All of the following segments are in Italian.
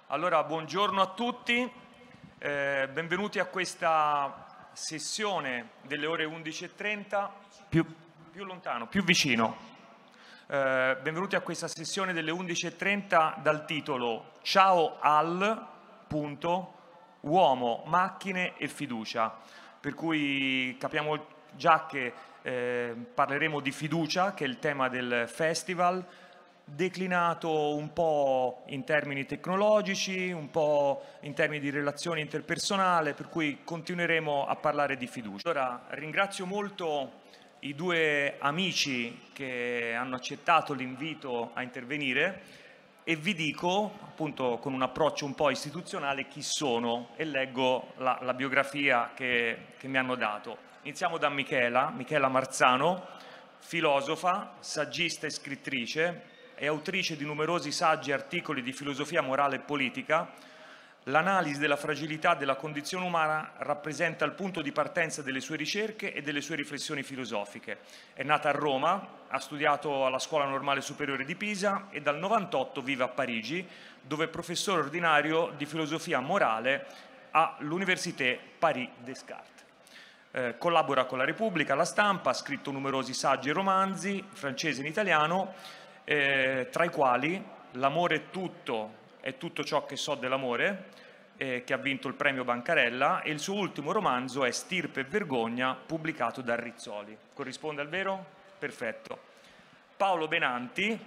Allora, buongiorno a tutti, benvenuti a questa sessione delle ore 11:30, più lontano, più vicino. Benvenuti a questa sessione delle 11:30 dal titolo Ciao al punto, uomo, macchine e fiducia, per cui capiamo già che parleremo di fiducia, che è il tema del festival, declinato un po' in termini tecnologici, un po' in termini di relazioni interpersonali, per cui continueremo a parlare di fiducia. Allora, ringrazio molto i due amici che hanno accettato l'invito a intervenire e vi dico, appunto con un approccio un po' istituzionale, chi sono e leggo la biografia che mi hanno dato. Iniziamo da Michela Marzano, filosofa, saggista e scrittrice, è autrice di numerosi saggi e articoli di filosofia morale e politica. L'analisi della fragilità della condizione umana rappresenta il punto di partenza delle sue ricerche e delle sue riflessioni filosofiche. È nata a Roma, ha studiato alla Scuola Normale Superiore di Pisa e dal 98 vive a Parigi, dove è professore ordinario di filosofia morale all'Université Paris-Descartes. Collabora con la Repubblica, La Stampa, ha scritto numerosi saggi e romanzi, in francese e in italiano, tra i quali L'amore è tutto ciò che so dell'amore, che ha vinto il premio Bancarella, e il suo ultimo romanzo è Stirpe e vergogna, pubblicato da Rizzoli. Corrisponde al vero? Perfetto. Paolo Benanti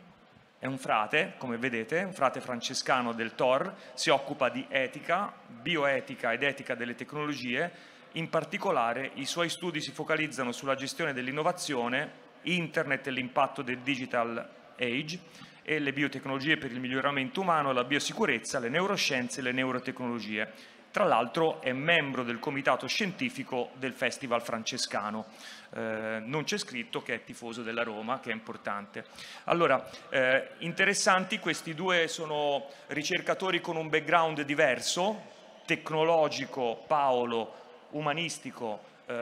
è un frate, come vedete, un frate francescano del TOR, si occupa di etica, bioetica ed etica delle tecnologie. In particolare i suoi studi si focalizzano sulla gestione dell'innovazione, internet e l'impatto del digital age e le biotecnologie per il miglioramento umano, la biosicurezza, le neuroscienze e le neurotecnologie. Tra l'altro è membro del comitato scientifico del Festival Francescano. Non c'è scritto che è tifoso della Roma, che è importante. Allora, interessanti, questi due sono ricercatori con un background diverso, tecnologico Paolo, umanistico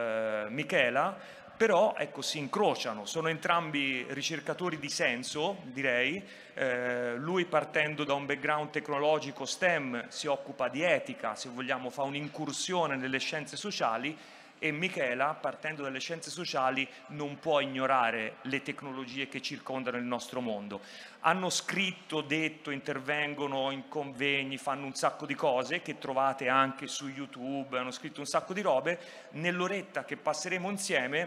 Michela, però ecco, si incrociano, sono entrambi ricercatori di senso, direi. Lui, partendo da un background tecnologico STEM, si occupa di etica, se vogliamo fa un'incursione nelle scienze sociali, e Michela, partendo dalle scienze sociali, non può ignorare le tecnologie che circondano il nostro mondo. Hanno scritto, detto, intervengono in convegni, fanno un sacco di cose che trovate anche su YouTube, hanno scritto un sacco di robe. Nell'oretta che passeremo insieme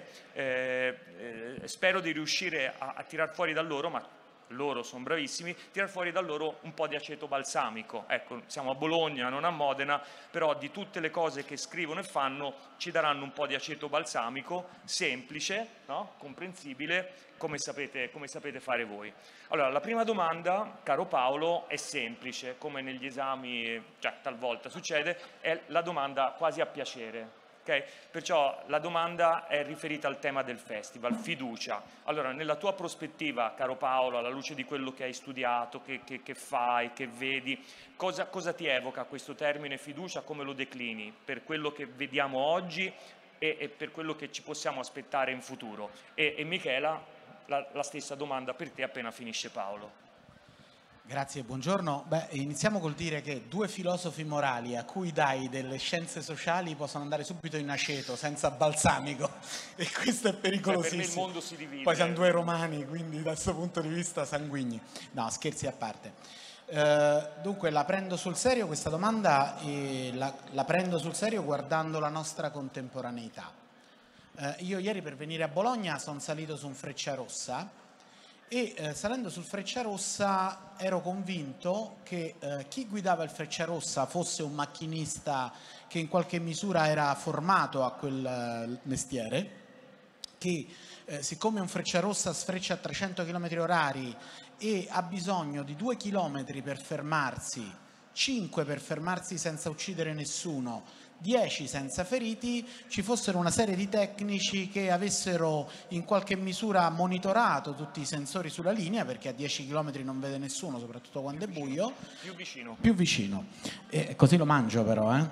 spero di riuscire a tirar fuori da loro, ma loro sono bravissimi, tirar fuori da loro un po' di aceto balsamico. Ecco, siamo a Bologna, non a Modena, però di tutte le cose che scrivono e fanno ci daranno un po' di aceto balsamico, semplice, no? Comprensibile, come sapete fare voi. Allora, la prima domanda, caro Paolo, è semplice, come negli esami, cioè talvolta succede, è la domanda quasi a piacere. Okay? Perciò la domanda è riferita al tema del festival, fiducia. Allora, nella tua prospettiva, caro Paolo, alla luce di quello che hai studiato, che fai, che vedi, cosa ti evoca questo termine fiducia, come lo declini per quello che vediamo oggi e per quello che ci possiamo aspettare in futuro? E Michela, la stessa domanda per te appena finisce Paolo. Grazie, buongiorno. Beh, iniziamo col dire che due filosofi morali a cui dai delle scienze sociali possono andare subito in aceto, senza balsamico, e questo è pericolosissimo. Per me il mondo si divide. Poi siamo due romani, quindi da questo punto di vista sanguigni. No, scherzi a parte. Dunque la prendo sul serio questa domanda, e la prendo sul serio guardando la nostra contemporaneità. Io ieri per venire a Bologna sono salito su un Frecciarossa, e salendo sul Frecciarossa ero convinto che chi guidava il Frecciarossa fosse un macchinista che in qualche misura era formato a quel mestiere, che siccome un Frecciarossa sfreccia a 300 km/h e ha bisogno di 2 km per fermarsi, 5 per fermarsi senza uccidere nessuno, 10 senza feriti, ci fossero una serie di tecnici che avessero in qualche misura monitorato tutti i sensori sulla linea, perché a 10 km non vede nessuno, soprattutto quando è buio. Più vicino. Così lo mangio però, io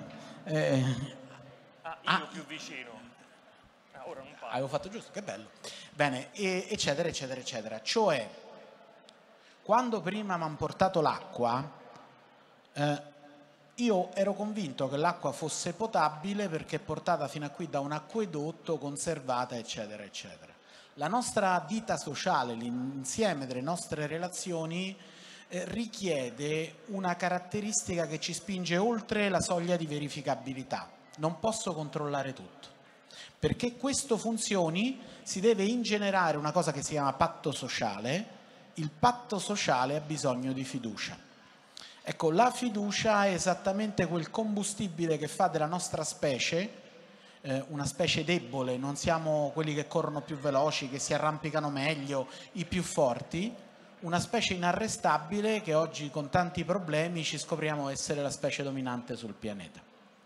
più vicino. Ora non parlo. Avevo fatto giusto, che bello. Bene, eccetera, eccetera, eccetera. Cioè, quando prima mi hanno portato l'acqua, Io ero convinto che l'acqua fosse potabile perché è portata fino a qui da un acquedotto, conservata, eccetera, eccetera. La nostra vita sociale, l'insieme delle nostre relazioni richiede una caratteristica che ci spinge oltre la soglia di verificabilità. Non posso controllare tutto. Perché questo funzioni si deve ingenerare una cosa che si chiama patto sociale. Il patto sociale ha bisogno di fiducia. Ecco, la fiducia è esattamente quel combustibile che fa della nostra specie una specie debole, non siamo quelli che corrono più veloci, che si arrampicano meglio, i più forti, una specie inarrestabile che oggi con tanti problemi ci scopriamo essere la specie dominante sul pianeta.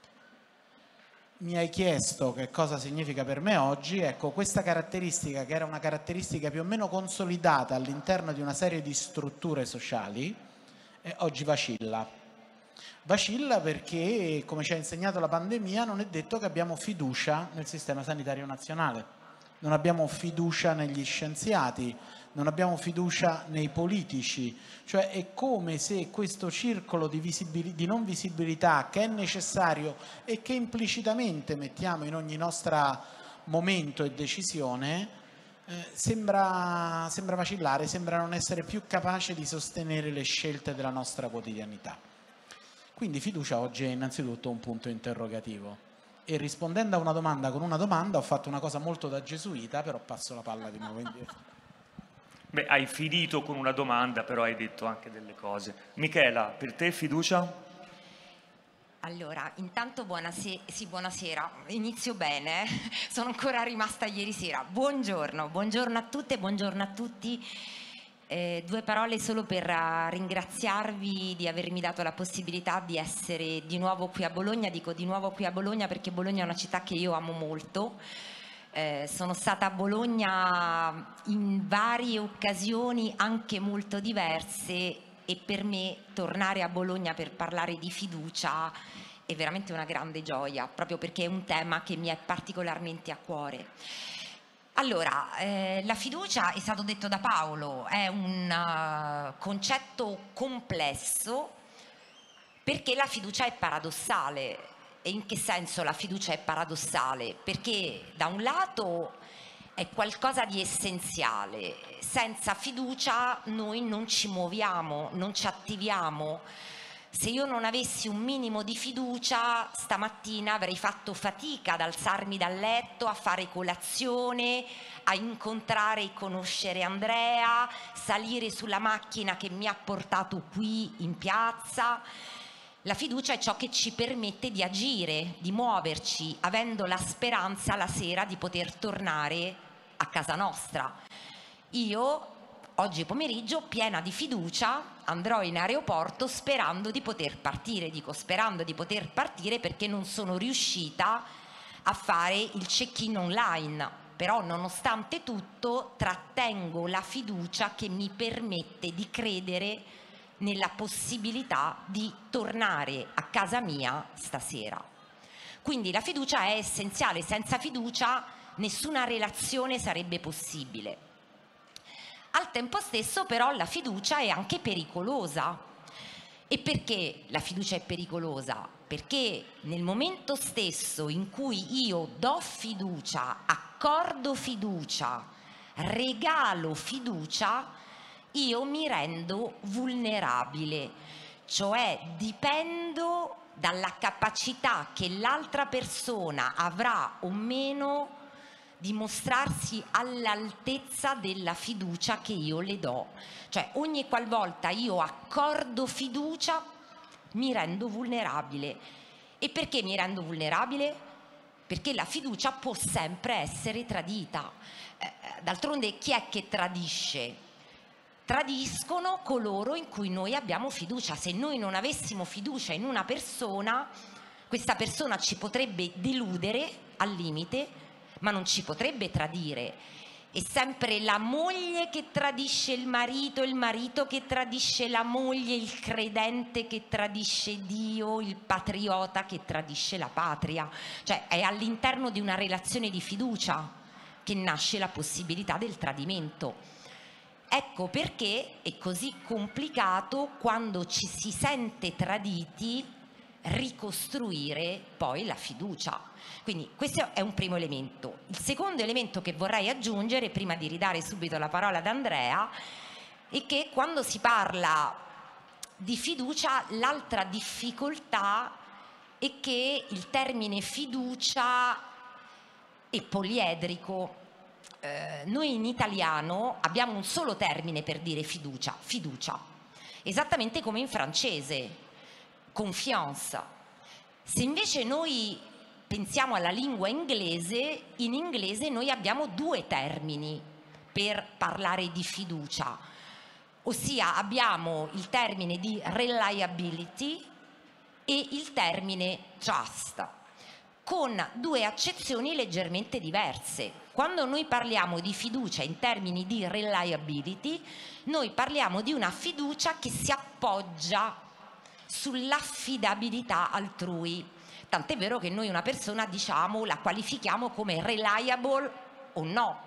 Mi hai chiesto che cosa significa per me oggi, ecco, questa caratteristica, che era una caratteristica più o meno consolidata all'interno di una serie di strutture sociali, oggi vacilla. Vacilla perché, come ci ha insegnato la pandemia, non è detto che abbiamo fiducia nel sistema sanitario nazionale, non abbiamo fiducia negli scienziati, non abbiamo fiducia nei politici, cioè è come se questo circolo di non visibilità che è necessario e che implicitamente mettiamo in ogni nostro momento e decisione sembra vacillare, sembra non essere più capace di sostenere le scelte della nostra quotidianità. Quindi fiducia oggi è innanzitutto un punto interrogativo e rispondendo a una domanda con una domanda ho fatto una cosa molto da gesuita, però passo la palla di nuovo indietro. Beh, hai finito con una domanda, però hai detto anche delle cose. Michela, per te fiducia? Allora, intanto buonasera, inizio bene, sono ancora rimasta ieri sera. Buongiorno a tutte, buongiorno a tutti. 2 parole solo per ringraziarvi di avermi dato la possibilità di essere di nuovo qui a Bologna. Dico di nuovo qui a Bologna perché Bologna è una città che io amo molto. Sono stata a Bologna in varie occasioni anche molto diverse e per me tornare a Bologna per parlare di fiducia è veramente una grande gioia, proprio perché è un tema che mi è particolarmente a cuore. Allora, la fiducia, è stato detto da Paolo, è un concetto complesso perché la fiducia è paradossale. E in che senso la fiducia è paradossale? Perché da un lato è qualcosa di essenziale, senza fiducia noi non ci muoviamo, non ci attiviamo. Se io non avessi un minimo di fiducia, stamattina avrei fatto fatica ad alzarmi dal letto, a fare colazione, a incontrare e conoscere Andrea, salire sulla macchina che mi ha portato qui in piazza. La fiducia è ciò che ci permette di agire, di muoverci, avendo la speranza la sera di poter tornare a casa nostra. Io oggi pomeriggio, piena di fiducia, andrò in aeroporto sperando di poter partire. Dico sperando di poter partire perché non sono riuscita a fare il check-in online. Però nonostante tutto trattengo la fiducia che mi permette di credere nella possibilità di tornare a casa mia stasera. Quindi la fiducia è essenziale, senza fiducia nessuna relazione sarebbe possibile. Al tempo stesso però la fiducia è anche pericolosa. E perché la fiducia è pericolosa? Perché nel momento stesso in cui io do fiducia, accordo fiducia, regalo fiducia, io mi rendo vulnerabile, cioè dipendo dalla capacità che l'altra persona avrà o meno di mostrarsi all'altezza della fiducia che io le do. Cioè ogni qualvolta io accordo fiducia mi rendo vulnerabile. E perché mi rendo vulnerabile? Perché la fiducia può sempre essere tradita. D'altronde chi è che tradisce? Tradiscono coloro in cui noi abbiamo fiducia. Se noi non avessimo fiducia in una persona, questa persona ci potrebbe deludere al limite, ma non ci potrebbe tradire. È sempre la moglie che tradisce il marito che tradisce la moglie, il credente che tradisce Dio, il patriota che tradisce la patria. Cioè è all'interno di una relazione di fiducia che nasce la possibilità del tradimento. Ecco perché è così complicato, quando ci si sente traditi, ricostruire poi la fiducia. Quindi questo è un primo elemento. Il secondo elemento che vorrei aggiungere, prima di ridare subito la parola ad Andrea, è che quando si parla di fiducia, l'altra difficoltà è che il termine fiducia è poliedrico. Noi in italiano abbiamo un solo termine per dire fiducia, fiducia, esattamente come in francese, confiance. Se invece noi pensiamo alla lingua inglese, in inglese noi abbiamo due termini per parlare di fiducia, ossia abbiamo il termine di reliability e il termine trust, con due accezioni leggermente diverse. Quando noi parliamo di fiducia in termini di reliability, noi parliamo di una fiducia che si appoggia sull'affidabilità altrui. Tant'è vero che noi una persona, diciamo, la qualifichiamo come reliable o no.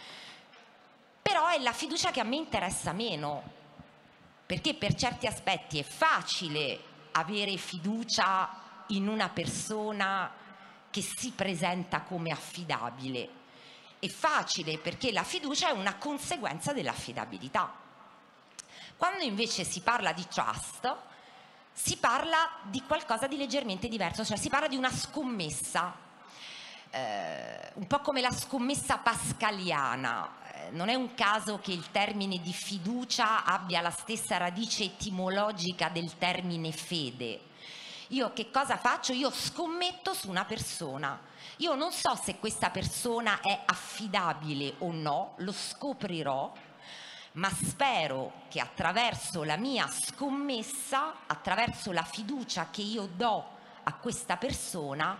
Però è la fiducia che a me interessa meno, perché per certi aspetti è facile avere fiducia in una persona che si presenta come affidabile. È facile perché la fiducia è una conseguenza dell'affidabilità. Quando invece si parla di trust, si parla di qualcosa di leggermente diverso, cioè si parla di una scommessa, un po' come la scommessa pascaliana. Non è un caso che il termine di fiducia abbia la stessa radice etimologica del termine fede. Io che cosa faccio? Io scommetto su una persona. Io non so se questa persona è affidabile o no, lo scoprirò, ma spero che attraverso la mia scommessa, attraverso la fiducia che io do a questa persona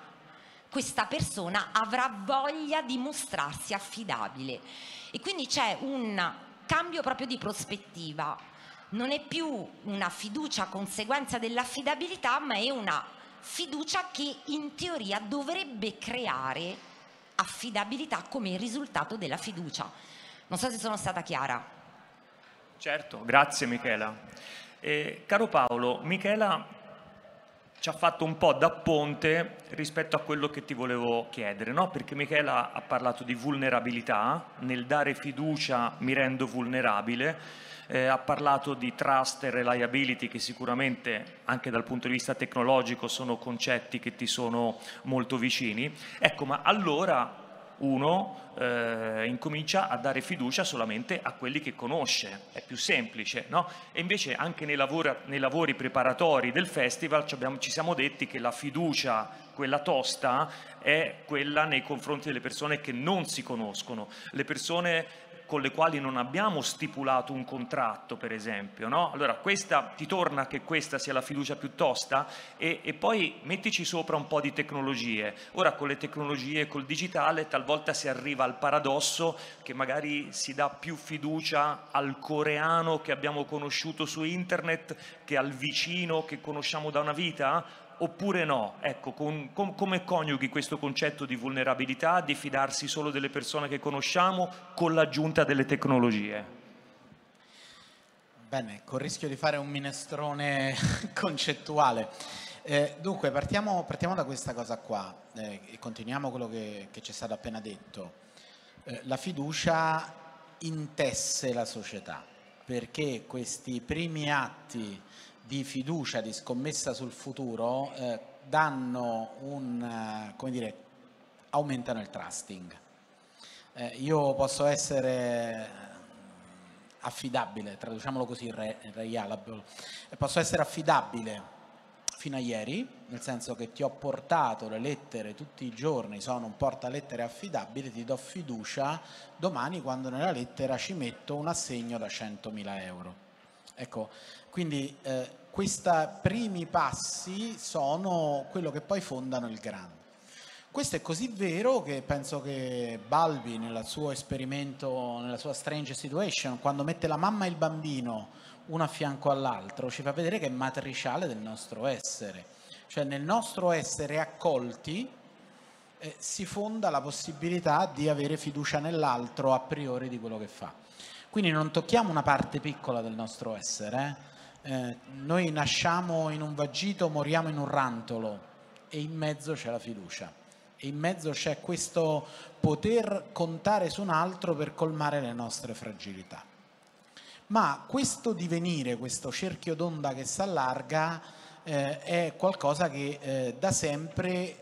avrà voglia di mostrarsi affidabile. E quindi c'è un cambio proprio di prospettiva. Non è più una fiducia conseguenza dell'affidabilità, ma è una fiducia che in teoria dovrebbe creare affidabilità come risultato della fiducia. Non so se sono stata chiara. Certo, grazie Michela. Caro Paolo, Michela ci ha fatto un po' da ponte rispetto a quello che ti volevo chiedere, no? Perché Michela ha parlato di vulnerabilità, nel dare fiducia mi rendo vulnerabile, ha parlato di trust e reliability, che sicuramente anche dal punto di vista tecnologico sono concetti che ti sono molto vicini. Ecco, ma allora uno incomincia a dare fiducia solamente a quelli che conosce, è più semplice, no? E invece anche nei lavori preparatori del festival ci siamo detti che la fiducia, quella tosta, è quella nei confronti delle persone che non si conoscono, le persone con le quali non abbiamo stipulato un contratto, per esempio, no? Allora ti torna che questa sia la fiducia più tosta? E poi mettici sopra un po' di tecnologie. Ora con le tecnologie, col digitale, talvolta si arriva al paradosso che magari si dà più fiducia al coreano che abbiamo conosciuto su internet che al vicino che conosciamo da una vita? Oppure no? Ecco, come coniughi questo concetto di vulnerabilità, di fidarsi solo delle persone che conosciamo con l'aggiunta delle tecnologie? Bene, con il rischio di fare un minestrone concettuale. Dunque, partiamo da questa cosa qua e continuiamo quello che ci è stato appena detto. La fiducia intesse la società, perché questi primi atti di fiducia, di scommessa sul futuro, danno come dire, aumentano il trusting. Io posso essere affidabile, traduciamolo così, reliable, posso essere affidabile fino a ieri, nel senso che ti ho portato le lettere tutti i giorni, sono un portalettere affidabile, ti do fiducia domani quando nella lettera ci metto un assegno da 100.000 euro. Ecco, quindi questi primi passi sono quello che poi fondano il grande. Questo è così vero che penso che Bowlby nel suo esperimento, nella sua Strange Situation, quando mette la mamma e il bambino uno a fianco all'altro, ci fa vedere che è matriciale del nostro essere. Cioè nel nostro essere accolti si fonda la possibilità di avere fiducia nell'altro a priori di quello che fa. Quindi non tocchiamo una parte piccola del nostro essere. Noi nasciamo in un vagito, moriamo in un rantolo e in mezzo c'è la fiducia. E in mezzo c'è questo poter contare su un altro per colmare le nostre fragilità. Ma questo divenire, questo cerchio d'onda che si allarga, è qualcosa che da sempre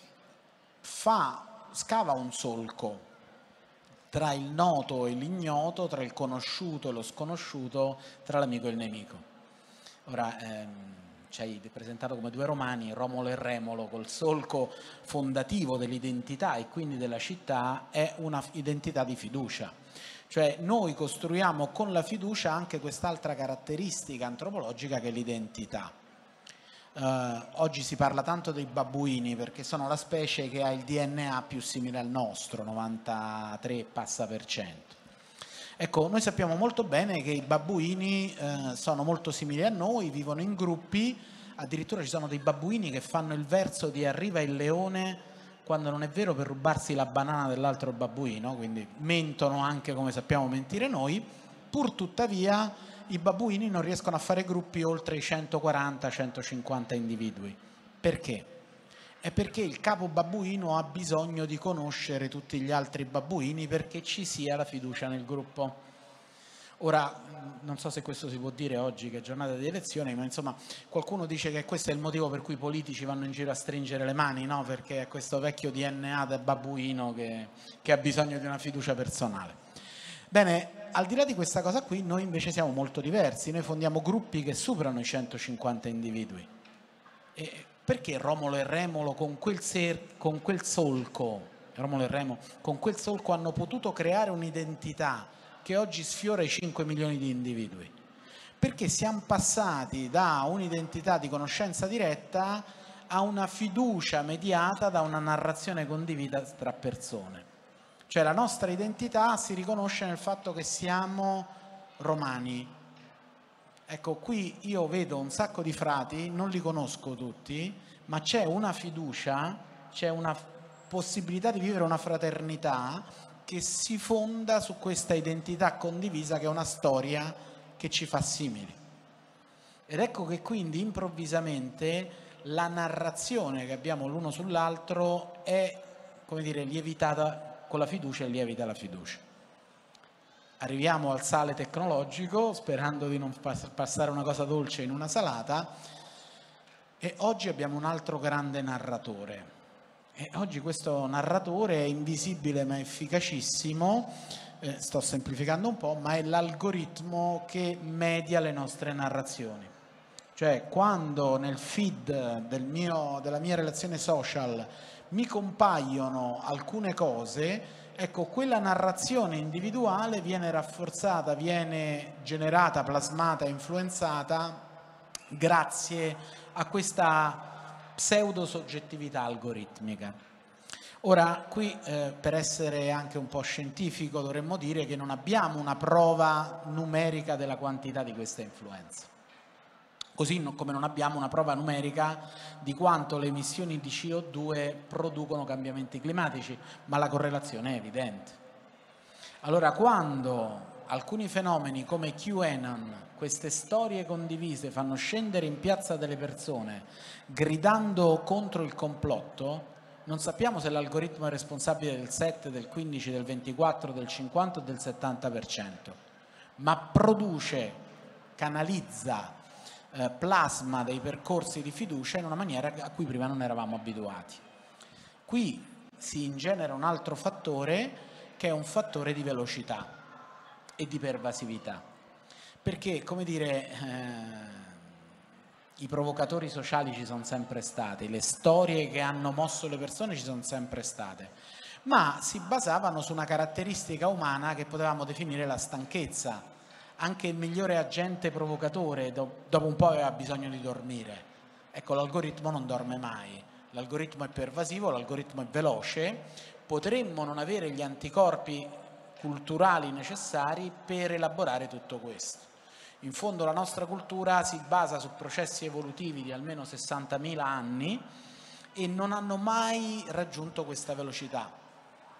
scava un solco tra il noto e l'ignoto, tra il conosciuto e lo sconosciuto, tra l'amico e il nemico. Ora, ci hai presentato come due romani, Romolo e Remolo, col solco fondativo dell'identità e quindi della città è una identità di fiducia. Cioè noi costruiamo con la fiducia anche quest'altra caratteristica antropologica che è l'identità. Oggi si parla tanto dei babbuini perché sono la specie che ha il DNA più simile al nostro, 93%. Ecco, noi sappiamo molto bene che i babbuini sono molto simili a noi, vivono in gruppi, addirittura ci sono dei babbuini che fanno il verso di arriva il leone quando non è vero per rubarsi la banana dell'altro babbuino, quindi mentono anche come sappiamo mentire noi, pur tuttavia i babbuini non riescono a fare gruppi oltre i 140-150 individui. Perché? È perché il capo babbuino ha bisogno di conoscere tutti gli altri babbuini perché ci sia la fiducia nel gruppo. Ora, non so se questo si può dire oggi che è giornata di elezioni, ma insomma qualcuno dice che questo è il motivo per cui i politici vanno in giro a stringere le mani, no? Perché è questo vecchio DNA del babbuino che ha bisogno di una fiducia personale. Bene, al di là di questa cosa qui, noi invece siamo molto diversi, noi fondiamo gruppi che superano i 150 individui. E perché Romolo e Remolo con quel solco, Romolo e Remo, con quel solco hanno potuto creare un'identità che oggi sfiora i 5 milioni di individui? Perché siamo passati da un'identità di conoscenza diretta a una fiducia mediata da una narrazione condivisa tra persone. Cioè la nostra identità si riconosce nel fatto che siamo romani. Ecco, qui io vedo un sacco di frati, non li conosco tutti, ma c'è una fiducia, c'è una possibilità di vivere una fraternità che si fonda su questa identità condivisa che è una storia che ci fa simili. Ed ecco che quindi improvvisamente la narrazione che abbiamo l'uno sull'altro è, come dire, lievitata con la fiducia e lievita la fiducia. Arriviamo al sale tecnologico sperando di non passare una cosa dolce in una salata e oggi abbiamo un altro grande narratore e oggi questo narratore è invisibile ma efficacissimo, sto semplificando un po', ma è l'algoritmo che media le nostre narrazioni. Cioè quando nel feed della mia relazione social mi compaiono alcune cose, ecco, quella narrazione individuale viene rafforzata, viene generata, plasmata, influenzata grazie a questa pseudo-soggettività algoritmica. Ora, qui per essere anche un po' scientifico dovremmo dire che non abbiamo una prova numerica della quantità di questa influenza. Così come non abbiamo una prova numerica di quanto le emissioni di CO2 producono cambiamenti climatici, ma la correlazione è evidente. Allora, quando alcuni fenomeni come QAnon, queste storie condivise, fanno scendere in piazza delle persone gridando contro il complotto, non sappiamo se l'algoritmo è responsabile del 7, del 15, del 24, del 50 o del 70%, ma produce, canalizza, plasma dei percorsi di fiducia in una maniera a cui prima non eravamo abituati. Qui si ingenera un altro fattore che è un fattore di velocità e di pervasività, perché, come dire, i provocatori sociali ci sono sempre stati, le storie che hanno mosso le persone ci sono sempre state, ma si basavano su una caratteristica umana che potevamo definire la stanchezza. Anche il migliore agente provocatore dopo un po' aveva bisogno di dormire. Ecco, l'algoritmo non dorme mai, l'algoritmo è pervasivo, l'algoritmo è veloce, potremmo non avere gli anticorpi culturali necessari per elaborare tutto questo. In fondo la nostra cultura si basa su processi evolutivi di almeno 60.000 anni e non hanno mai raggiunto questa velocità.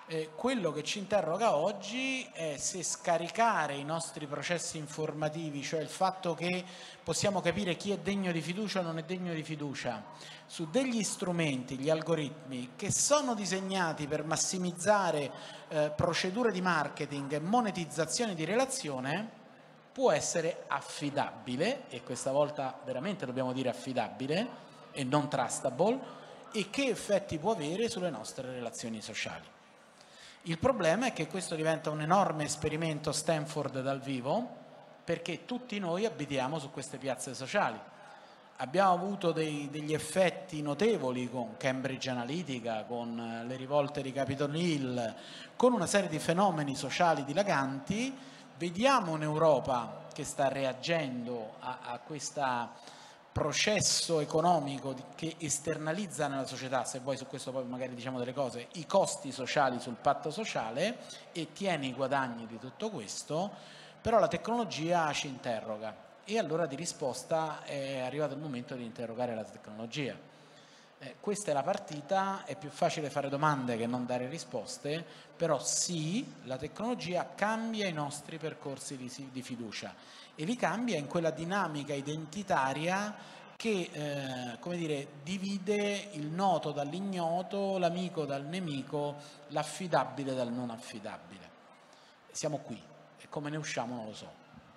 Quello che ci interroga oggi è se scaricare i nostri processi informativi, cioè il fatto che possiamo capire chi è degno di fiducia o non è degno di fiducia, su degli strumenti, gli algoritmi, che sono disegnati per massimizzare procedure di marketing e monetizzazione di relazione, può essere affidabile, e questa volta veramente dobbiamo dire affidabile e non trustable, e che effetti può avere sulle nostre relazioni sociali. Il problema è che questo diventa un enorme esperimento Stanford dal vivo, perché tutti noi abitiamo su queste piazze sociali. Abbiamo avuto degli effetti notevoli con Cambridge Analytica, con le rivolte di Capitol Hill, con una serie di fenomeni sociali dilaganti. Vediamo un'Europa che sta reagendo a questo processo economico che esternalizza nella società, se vuoi su questo poi magari diciamo delle cose, i costi sociali sul patto sociale e tiene i guadagni di tutto questo, però la tecnologia ci interroga e allora di risposta è arrivato il momento di interrogare la tecnologia. Questa è la partita, è più facile fare domande che non dare risposte, però sì, la tecnologia cambia i nostri percorsi di fiducia e li cambia in quella dinamica identitaria che come dire, divide il noto dall'ignoto, l'amico dal nemico, l'affidabile dal non affidabile. Siamo qui e come ne usciamo non lo so.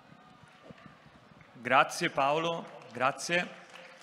Grazie Paolo, grazie.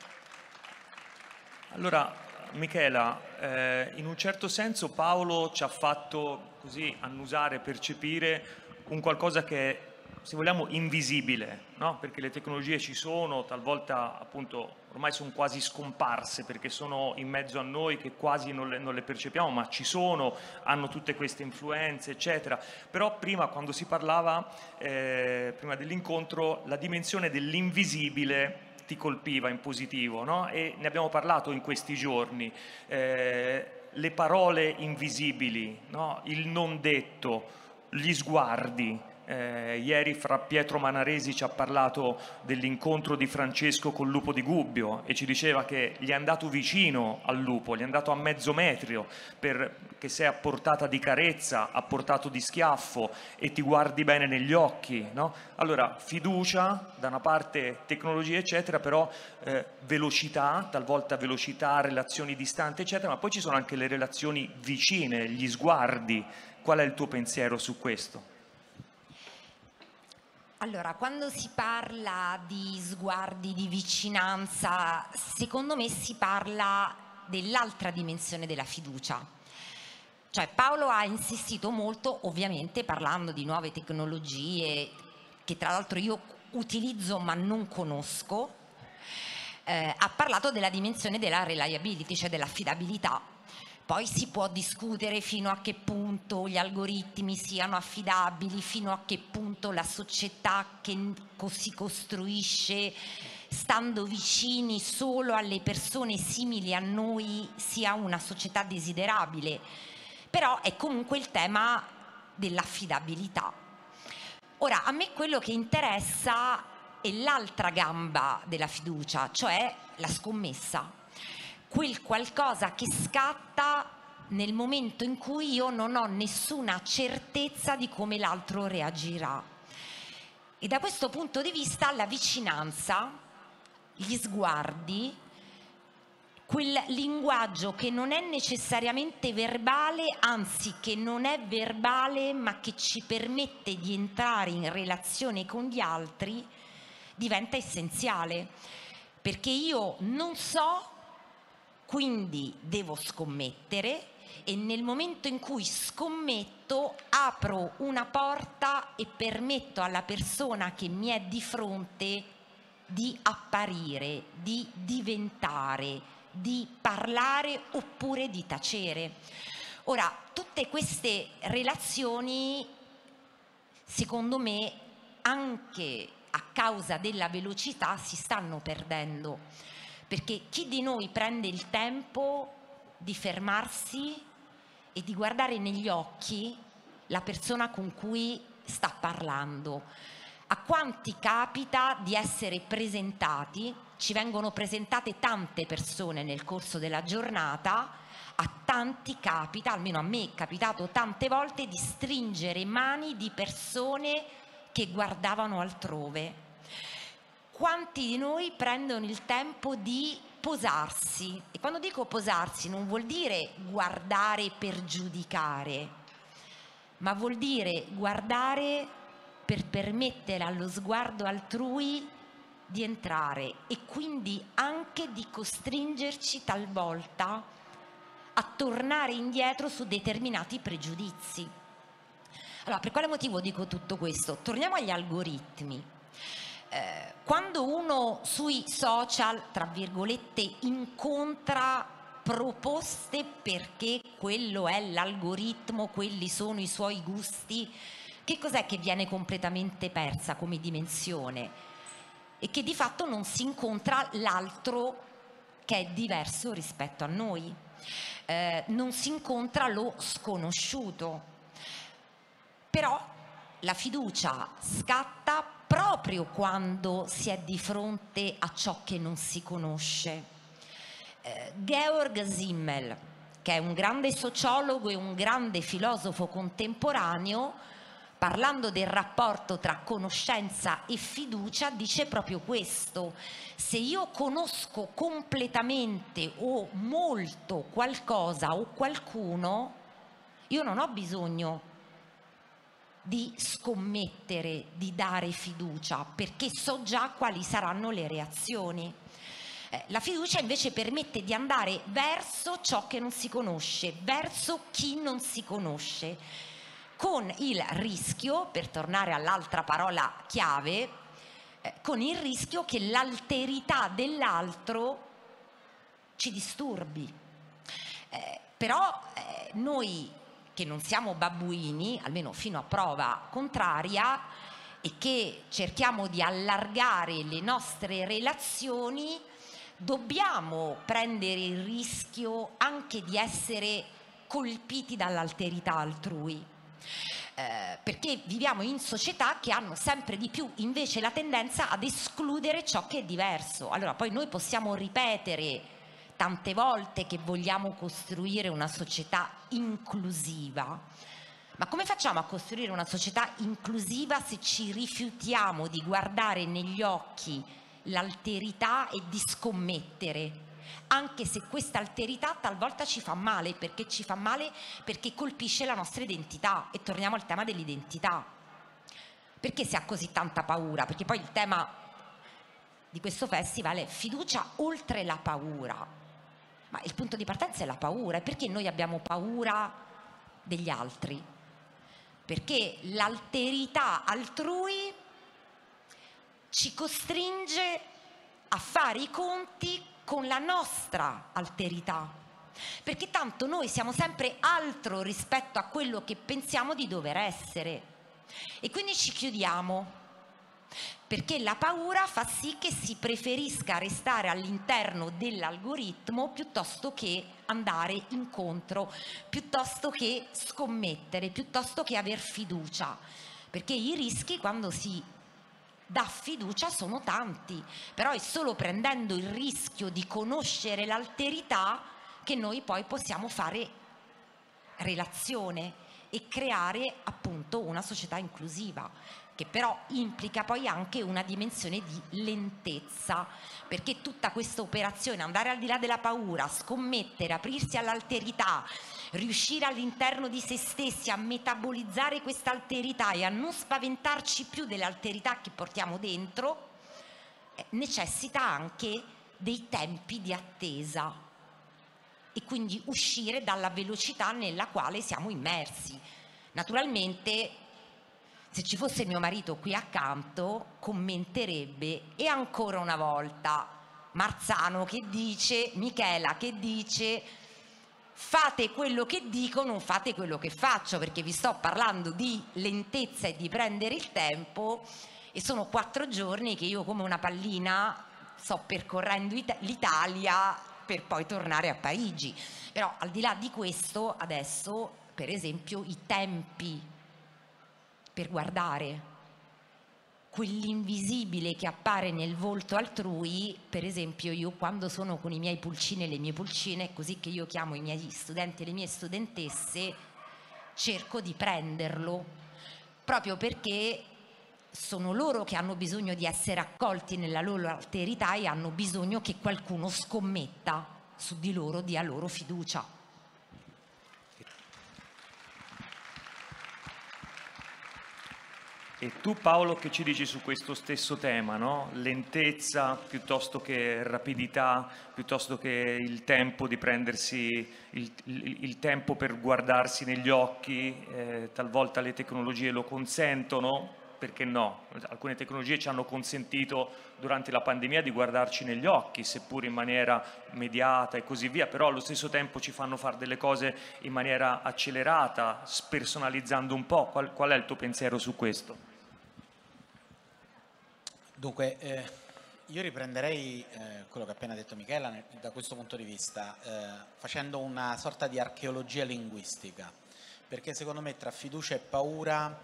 Allora, Michela, in un certo senso Paolo ci ha fatto così annusare, percepire un qualcosa che è, se vogliamo, invisibile, no? Perché le tecnologie ci sono, talvolta appunto ormai sono quasi scomparse perché sono in mezzo a noi che quasi non le percepiamo, ma ci sono, hanno tutte queste influenze, eccetera. Però prima, quando si parlava, prima dell'incontro, la dimensione dell'invisibile ti colpiva in positivo, no? E ne abbiamo parlato in questi giorni, le parole invisibili, no? Il non detto, gli sguardi. Ieri fra Pietro Manaresi ci ha parlato dell'incontro di Francesco col lupo di Gubbio e ci diceva che gli è andato vicino al lupo, gli è andato a mezzo metro, che sei a portata di carezza, a portata di schiaffo e ti guardi bene negli occhi, no? Allora, fiducia, da una parte tecnologia eccetera, però velocità, talvolta velocità, relazioni distanti eccetera, ma poi ci sono anche le relazioni vicine, gli sguardi. Qual è il tuo pensiero su questo? Allora, quando si parla di sguardi, di vicinanza, secondo me si parla dell'altra dimensione della fiducia. Cioè Paolo ha insistito molto, ovviamente parlando di nuove tecnologie, che tra l'altro io utilizzo ma non conosco, ha parlato della dimensione della reliability, cioè dell'affidabilità. Poi si può discutere fino a che punto gli algoritmi siano affidabili, fino a che punto la società che si costruisce stando vicini solo alle persone simili a noi sia una società desiderabile. Però è comunque il tema dell'affidabilità. Ora, a me quello che interessa è l'altra gamba della fiducia, cioè la scommessa. Quel qualcosa che scatta nel momento in cui io non ho nessuna certezza di come l'altro reagirà. E da questo punto di vista la vicinanza, gli sguardi, quel linguaggio che non è necessariamente verbale, anzi che non è verbale ma che ci permette di entrare in relazione con gli altri, diventa essenziale. Perché io non so, quindi devo scommettere e nel momento in cui scommetto apro una porta e permetto alla persona che mi è di fronte di apparire, di diventare, di parlare oppure di tacere. Ora, tutte queste relazioni, secondo me, anche a causa della velocità, si stanno perdendo. Perché chi di noi prende il tempo di fermarsi e di guardare negli occhi la persona con cui sta parlando? A quanti capita di essere presentati, ci vengono presentate tante persone nel corso della giornata, a tanti capita, almeno a me è capitato tante volte, di stringere mani di persone che guardavano altrove. Quanti di noi prendono il tempo di posarsi? E quando dico posarsi non vuol dire guardare per giudicare, ma vuol dire guardare per permettere allo sguardo altrui di entrare e quindi anche di costringerci talvolta a tornare indietro su determinati pregiudizi. Allora, per quale motivo dico tutto questo? Torniamo agli algoritmi. Quando uno sui social, tra virgolette, incontra proposte perché quello è l'algoritmo, quelli sono i suoi gusti, che cos'è che viene completamente persa come dimensione? E che di fatto non si incontra l'altro che è diverso rispetto a noi, non si incontra lo sconosciuto. Però la fiducia scatta proprio quando si è di fronte a ciò che non si conosce. Georg Simmel, che è un grande sociologo e un grande filosofo contemporaneo, parlando del rapporto tra conoscenza e fiducia, dice proprio questo: se io conosco completamente o molto qualcosa o qualcuno, io non ho bisogno di scommettere, di dare fiducia, perché so già quali saranno le reazioni. La fiducia invece permette di andare verso ciò che non si conosce, verso chi non si conosce, con il rischio, per tornare all'altra parola chiave, con il rischio che l'alterità dell'altro ci disturbi. Però noi che non siamo babbuini, almeno fino a prova contraria, e che cerchiamo di allargare le nostre relazioni, dobbiamo prendere il rischio anche di essere colpiti dall'alterità altrui, perché viviamo in società che hanno sempre di più invece la tendenza ad escludere ciò che è diverso. Allora poi noi possiamo ripetere tante volte che vogliamo costruire una società inclusiva, ma come facciamo a costruire una società inclusiva se ci rifiutiamo di guardare negli occhi l'alterità e di scommettere, anche se questa alterità talvolta ci fa male perché colpisce la nostra identità? E torniamo al tema dell'identità. Perché si ha così tanta paura? Perché poi il tema di questo festival è fiducia oltre la paura. Ma il punto di partenza è la paura. E perché noi abbiamo paura degli altri? Perché l'alterità altrui ci costringe a fare i conti con la nostra alterità, perché tanto noi siamo sempre altro rispetto a quello che pensiamo di dover essere, e quindi ci chiudiamo, perché la paura fa sì che si preferisca restare all'interno dell'algoritmo piuttosto che andare incontro, piuttosto che scommettere, piuttosto che aver fiducia, perché i rischi quando si dà fiducia sono tanti, però è solo prendendo il rischio di conoscere l'alterità che noi poi possiamo fare relazione e creare appunto una società inclusiva, che però implica poi anche una dimensione di lentezza, perché tutta questa operazione, andare al di là della paura, scommettere, aprirsi all'alterità, riuscire all'interno di se stessi a metabolizzare questa alterità e a non spaventarci più delle alterità che portiamo dentro, necessita anche dei tempi di attesa e quindi uscire dalla velocità nella quale siamo immersi. Naturalmente, se ci fosse mio marito qui accanto, commenterebbe: e ancora una volta Marzano che dice, Michela che dice, fate quello che dico, non fate quello che faccio, perché vi sto parlando di lentezza e di prendere il tempo, e sono 4 giorni che io come una pallina sto percorrendo l'Italia per poi tornare a Parigi. Però al di là di questo, adesso per esempio i tempi per guardare, quell'invisibile che appare nel volto altrui. Per esempio, io quando sono con i miei pulcini e le mie pulcine, così che io chiamo i miei studenti e le mie studentesse, cerco di prenderlo, proprio perché sono loro che hanno bisogno di essere accolti nella loro alterità e hanno bisogno che qualcuno scommetta su di loro, dia loro fiducia. E tu, Paolo, che ci dici su questo stesso tema, no? Lentezza piuttosto che rapidità, piuttosto che il tempo di prendersi il tempo per guardarsi negli occhi, talvolta le tecnologie lo consentono, perché no? Alcune tecnologie ci hanno consentito durante la pandemia di guardarci negli occhi, seppur in maniera mediata e così via, però allo stesso tempo ci fanno fare delle cose in maniera accelerata, spersonalizzando un po'. Qual è il tuo pensiero su questo? Dunque, io riprenderei quello che ha appena detto Michela da questo punto di vista, facendo una sorta di archeologia linguistica, perché secondo me tra fiducia e paura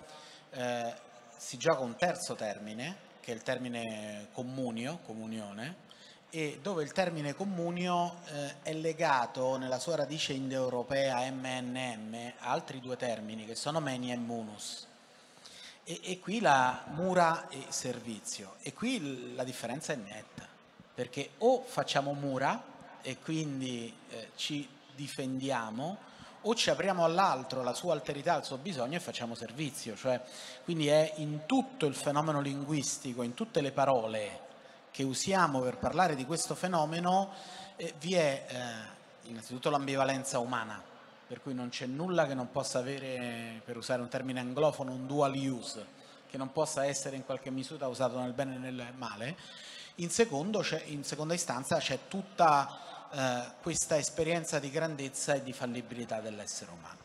si gioca un terzo termine, che è il termine comunio, comunione, e dove il termine comunio è legato nella sua radice indoeuropea MNM a altri due termini che sono meni e munus. E qui la mura e servizio, e qui la differenza è netta, perché o facciamo mura e quindi ci difendiamo, o ci apriamo all'altro, alla sua alterità, al suo bisogno, e facciamo servizio. Cioè, quindi è in tutto il fenomeno linguistico, in tutte le parole che usiamo per parlare di questo fenomeno, vi è innanzitutto l'ambivalenza umana, per cui non c'è nulla che non possa avere, per usare un termine anglofono, un dual use, che non possa essere in qualche misura usato nel bene e nel male. In seconda istanza c'è tutta questa esperienza di grandezza e di fallibilità dell'essere umano.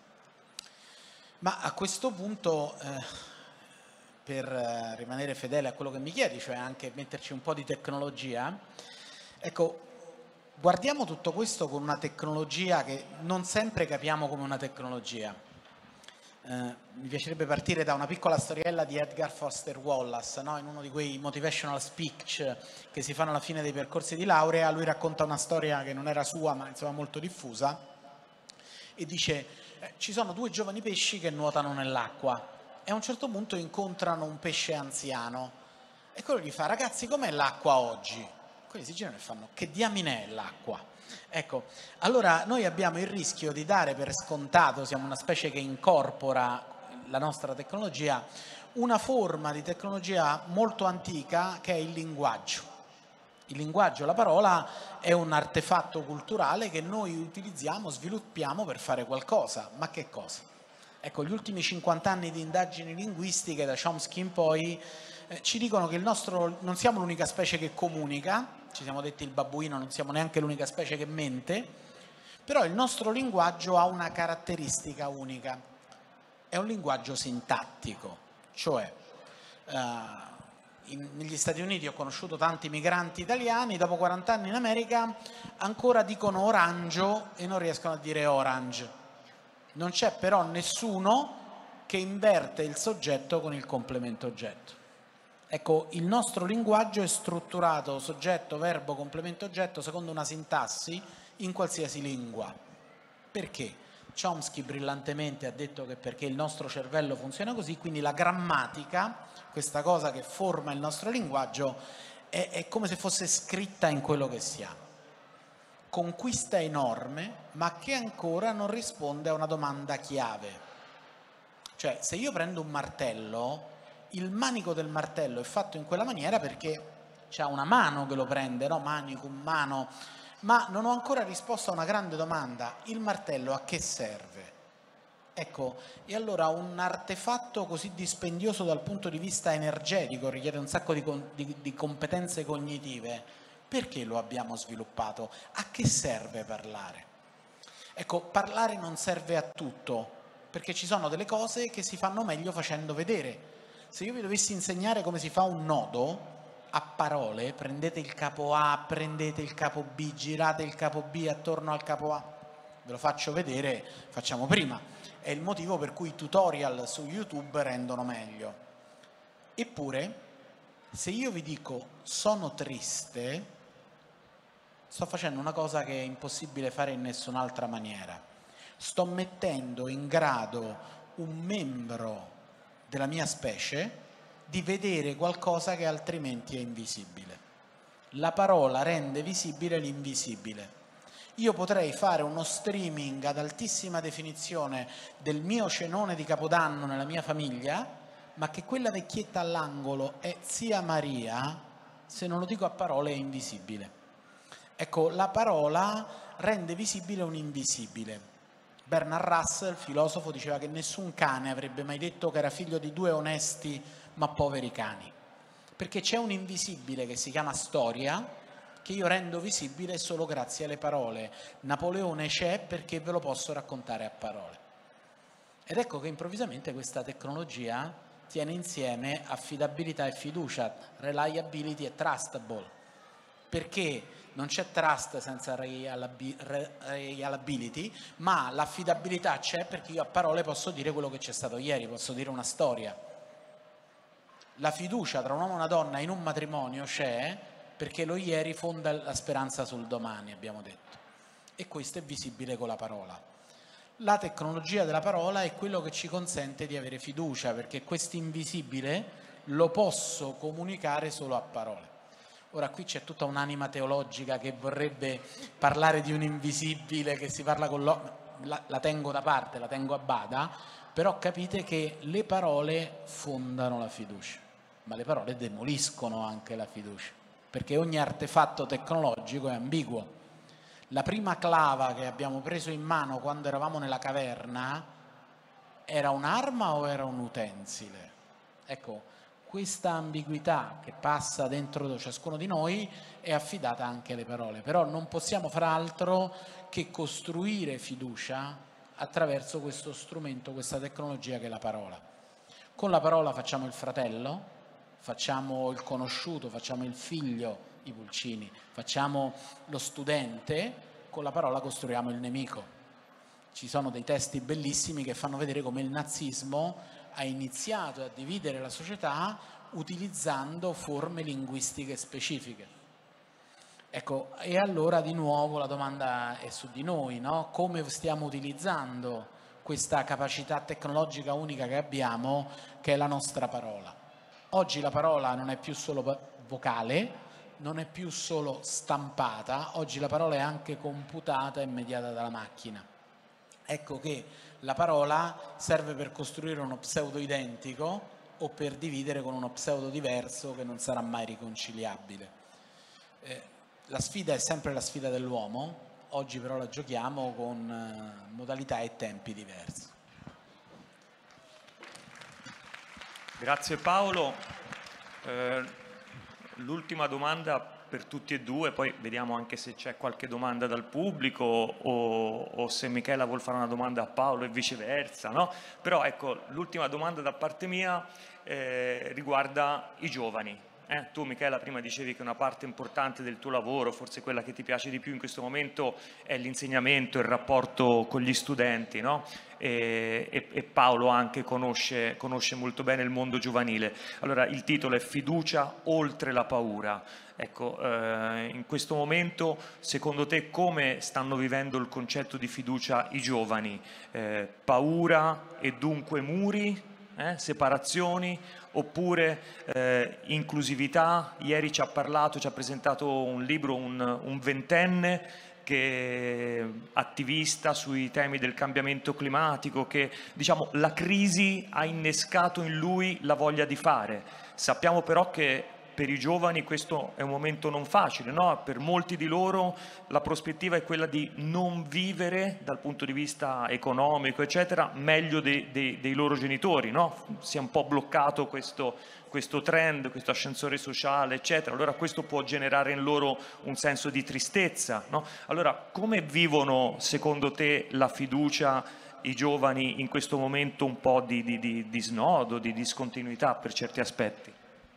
Ma a questo punto, per rimanere fedele a quello che mi chiedi, cioè anche metterci un po' di tecnologia, ecco, guardiamo tutto questo con una tecnologia che non sempre capiamo come una tecnologia. Mi piacerebbe partire da una piccola storiella di Edgar Foster Wallace, no? In uno di quei motivational speech che si fanno alla fine dei percorsi di laurea. Lui racconta una storia che non era sua, ma insomma molto diffusa, e dice: ci sono due giovani pesci che nuotano nell'acqua e a un certo punto incontrano un pesce anziano e quello gli fa: ragazzi, com'è l'acqua oggi? Quelli si girano e fanno: che diamine è l'acqua? Ecco, allora noi abbiamo il rischio di dare per scontato, siamo una specie che incorpora la nostra tecnologia, una forma di tecnologia molto antica che è il linguaggio. Il linguaggio, la parola, è un artefatto culturale che noi utilizziamo, sviluppiamo per fare qualcosa. Ma che cosa? Ecco, gli ultimi 50 anni di indagini linguistiche, da Chomsky in poi, ci dicono che non siamo l'unica specie che comunica. Ci siamo detti il babbuino, non siamo neanche l'unica specie che mente, però il nostro linguaggio ha una caratteristica unica, è un linguaggio sintattico, cioè negli Stati Uniti ho conosciuto tanti migranti italiani, dopo 40 anni in America ancora dicono orangio e non riescono a dire orange, non c'è però nessuno che inverte il soggetto con il complemento oggetto. Ecco, il nostro linguaggio è strutturato soggetto, verbo, complemento, oggetto secondo una sintassi in qualsiasi lingua. Perché? Chomsky brillantemente ha detto che perché il nostro cervello funziona così, quindi la grammatica, questa cosa che forma il nostro linguaggio, è come se fosse scritta in quello che siamo. Conquista enorme, ma che ancora non risponde a una domanda chiave. Cioè, se io prendo un martello, il manico del martello è fatto in quella maniera perché c'è una mano che lo prende, no? Manicum, mano, ma non ho ancora risposto a una grande domanda: il martello a che serve? Ecco, e allora un artefatto così dispendioso dal punto di vista energetico, richiede un sacco di competenze cognitive, perché lo abbiamo sviluppato? A che serve parlare? Ecco, parlare non serve a tutto, perché ci sono delle cose che si fanno meglio facendo vedere. Se io vi dovessi insegnare come si fa un nodo a parole, prendete il capo A, prendete il capo B, girate il capo B attorno al capo A, ve lo faccio vedere, facciamo prima. È il motivo per cui i tutorial su YouTube rendono meglio. Eppure Se io vi dico sono triste, sto facendo una cosa che è impossibile fare in nessun'altra maniera. Sto mettendo in grado un membro della mia specie di vedere qualcosa che altrimenti è invisibile. La parola rende visibile l'invisibile. Io potrei fare uno streaming ad altissima definizione del mio cenone di Capodanno nella mia famiglia, ma che quella vecchietta all'angolo è zia Maria, se non lo dico a parole è invisibile. Ecco, la parola rende visibile un invisibile. Bernard Russell, filosofo, diceva che nessun cane avrebbe mai detto che era figlio di due onesti ma poveri cani, perché c'è un invisibile che si chiama storia, che io rendo visibile solo grazie alle parole. Napoleone c'è perché ve lo posso raccontare a parole. Ed ecco che improvvisamente questa tecnologia tiene insieme affidabilità e fiducia, reliability e trustable, perché non c'è trust senza reliability, ma l'affidabilità c'è perché io a parole posso dire quello che c'è stato ieri, posso dire una storia. La fiducia tra un uomo e una donna in un matrimonio c'è perché lo ieri fonda la speranza sul domani, abbiamo detto, e questo è visibile con la parola. La tecnologia della parola è quello che ci consente di avere fiducia, perché questo invisibile lo posso comunicare solo a parole. Ora qui c'è tutta un'anima teologica che vorrebbe parlare di un invisibile che si parla con la tengo da parte, la tengo a bada, però capite che le parole fondano la fiducia, ma le parole demoliscono anche la fiducia, perché ogni artefatto tecnologico è ambiguo. La prima clava che abbiamo preso in mano quando eravamo nella caverna era un'arma o era un utensile? Ecco, questa ambiguità che passa dentro ciascuno di noi è affidata anche alle parole, però non possiamo fare altro che costruire fiducia attraverso questo strumento, questa tecnologia che è la parola. Con la parola facciamo il fratello, facciamo il conosciuto, facciamo il figlio, i pulcini, facciamo lo studente, con la parola costruiamo il nemico. Ci sono dei testi bellissimi che fanno vedere come il nazismo ha iniziato a dividere la società utilizzando forme linguistiche specifiche. Ecco, e allora di nuovo la domanda è su di noi, no? Come stiamo utilizzando questa capacità tecnologica unica che abbiamo, che è la nostra parola. Oggi la parola non è più solo vocale, non è più solo stampata, oggi la parola è anche computata e mediata dalla macchina. Ecco che la parola serve per costruire uno pseudo identico o per dividere con uno pseudo diverso che non sarà mai riconciliabile. La sfida è sempre la sfida dell'uomo, oggi però la giochiamo con modalità e tempi diversi. Grazie Paolo. L'ultima domanda per tutti e due, poi vediamo anche se c'è qualche domanda dal pubblico o se Michela vuol fare una domanda a Paolo e viceversa, no? Però ecco, l'ultima domanda da parte mia riguarda i giovani. Tu Michela prima dicevi che una parte importante del tuo lavoro, forse quella che ti piace di più in questo momento, è l'insegnamento, il rapporto con gli studenti, no? E Paolo anche conosce molto bene il mondo giovanile. Allora il titolo è Fiducia oltre la paura. Ecco, in questo momento secondo te come stanno vivendo il concetto di fiducia i giovani? Paura e dunque muri? Separazioni oppure inclusività? Ieri ci ha presentato un libro un ventenne che attivista sui temi del cambiamento climatico, che diciamo la crisi ha innescato in lui la voglia di fare. Sappiamo però che per i giovani questo è un momento non facile, no? Per molti di loro la prospettiva è quella di non vivere dal punto di vista economico, eccetera, meglio dei loro genitori, no? Si è un po' bloccato questo trend, questo ascensore sociale, eccetera. Allora questo può generare in loro un senso di tristezza, no? Allora come vivono secondo te la fiducia i giovani in questo momento un po' di snodo, di discontinuità per certi aspetti?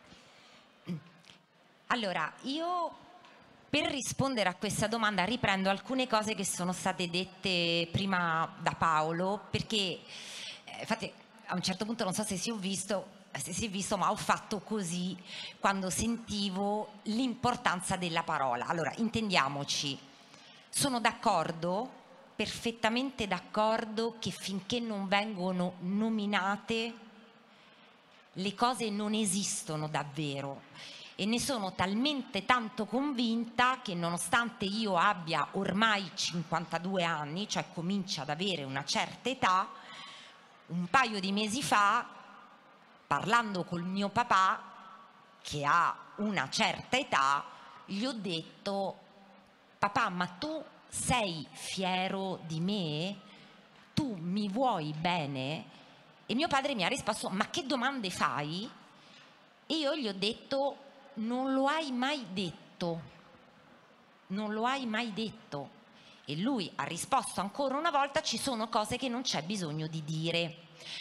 Allora, io per rispondere a questa domanda riprendo alcune cose che sono state dette prima da Paolo, perché infatti a un certo punto non so se si ho visto, se si è visto, ma ho fatto così quando sentivo l'importanza della parola. Allora, intendiamoci, sono d'accordo, perfettamente d'accordo, che finché non vengono nominate le cose non esistono davvero, e ne sono talmente tanto convinta che, nonostante io abbia ormai 52 anni, cioè comincio ad avere una certa età, un paio di mesi fa, parlando col mio papà, che ha una certa età, gli ho detto: papà, ma tu sei fiero di me? Tu mi vuoi bene? E mio padre mi ha risposto: ma che domande fai? E io gli ho detto: non lo hai mai detto, non lo hai mai detto. E lui ha risposto ancora una volta: ci sono cose che non c'è bisogno di dire.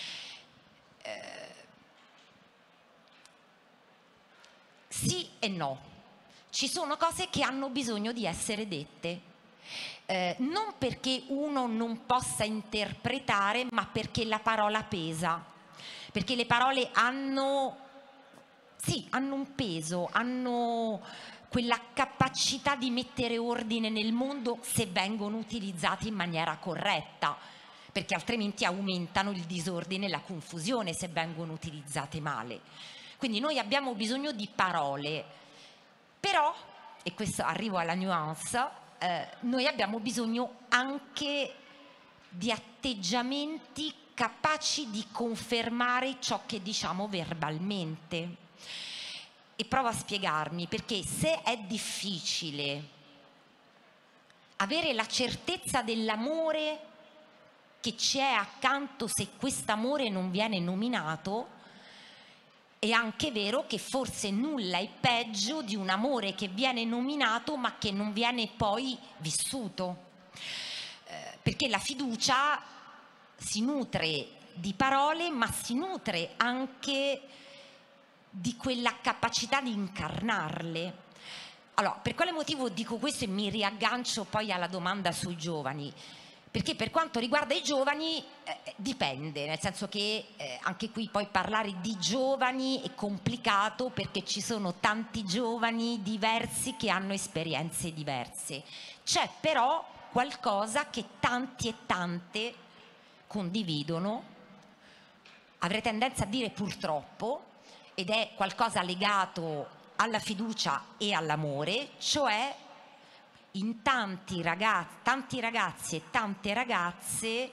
Sì e no, ci sono cose che hanno bisogno di essere dette, non perché uno non possa interpretare, ma perché la parola pesa, perché le parole hanno un peso, hanno quella capacità di mettere ordine nel mondo se vengono utilizzate in maniera corretta, perché altrimenti aumentano il disordine e la confusione se vengono utilizzate male. Quindi noi abbiamo bisogno di parole, però, e questo arrivo alla nuance, noi abbiamo bisogno anche di atteggiamenti capaci di confermare ciò che diciamo verbalmente. E provo a spiegarmi, perché se è difficile avere la certezza dell'amore che ci è accanto se quest'amore non viene nominato, è anche vero che forse nulla è peggio di un amore che viene nominato ma che non viene poi vissuto, perché la fiducia si nutre di parole, ma si nutre anche di quella capacità di incarnarle. Allora, per quale motivo dico questo e mi riaggancio poi alla domanda sui giovani? Perché per quanto riguarda i giovani dipende, nel senso che anche qui poi parlare di giovani è complicato, perché ci sono tanti giovani diversi che hanno esperienze diverse. C'è però qualcosa che tanti e tante condividono, avrei tendenza a dire purtroppo, ed è qualcosa legato alla fiducia e all'amore, cioè in tanti ragazzi e tante ragazze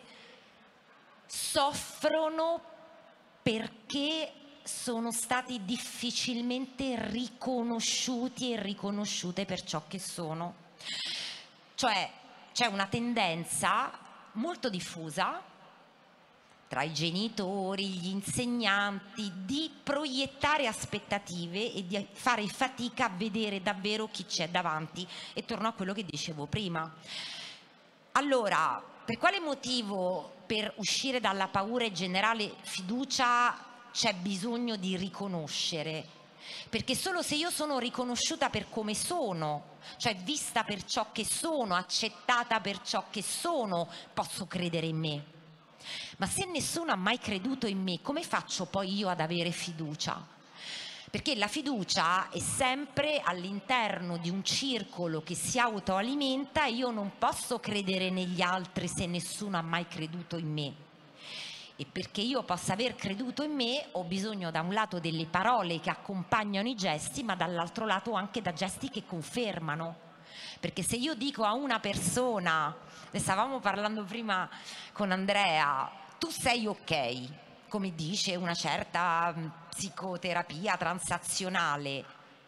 soffrono perché sono stati difficilmente riconosciuti e riconosciute per ciò che sono. Cioè c'è una tendenza molto diffusa tra i genitori, gli insegnanti, di proiettare aspettative e di fare fatica a vedere davvero chi c'è davanti. E torno a quello che dicevo prima. Allora, per quale motivo per uscire dalla paura e generare fiducia c'è bisogno di riconoscere? Perché solo se io sono riconosciuta per come sono, cioè vista per ciò che sono, accettata per ciò che sono, posso credere in me. Ma se nessuno ha mai creduto in me, come faccio poi io ad avere fiducia? Perché la fiducia è sempre all'interno di un circolo che si autoalimenta, e io non posso credere negli altri se nessuno ha mai creduto in me. E perché io possa aver creduto in me ho bisogno da un lato delle parole che accompagnano i gesti, ma dall'altro lato anche da gesti che confermano. Perché se io dico a una persona, ne stavamo parlando prima con Andrea, tu sei ok, come dice una certa psicoterapia transazionale,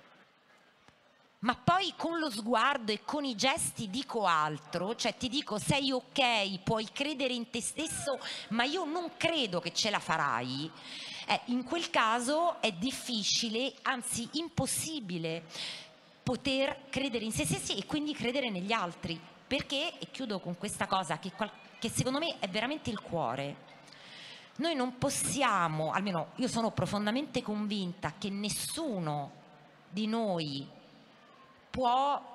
ma poi con lo sguardo e con i gesti dico altro, cioè ti dico sei ok, puoi credere in te stesso, ma io non credo che ce la farai, in quel caso è difficile, anzi impossibile, poter credere in se stessi e quindi credere negli altri. Perché, e chiudo con questa cosa che secondo me è veramente il cuore, noi non possiamo, almeno io sono profondamente convinta che nessuno di noi può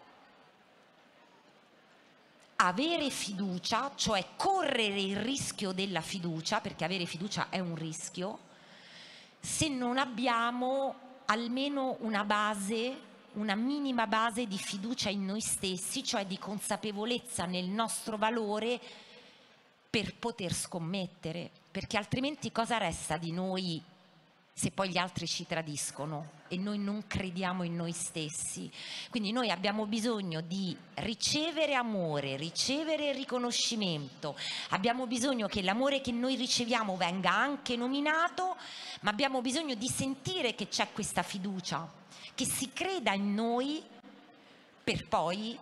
avere fiducia, cioè correre il rischio della fiducia, perché avere fiducia è un rischio, se non abbiamo almeno una base, una minima base di fiducia in noi stessi, cioè di consapevolezza nel nostro valore per poter scommettere, perché altrimenti cosa resta di noi se poi gli altri ci tradiscono e noi non crediamo in noi stessi? Quindi noi abbiamo bisogno di ricevere amore, ricevere riconoscimento, abbiamo bisogno che l'amore che noi riceviamo venga anche nominato, ma abbiamo bisogno di sentire che c'è questa fiducia, che si creda in noi per poi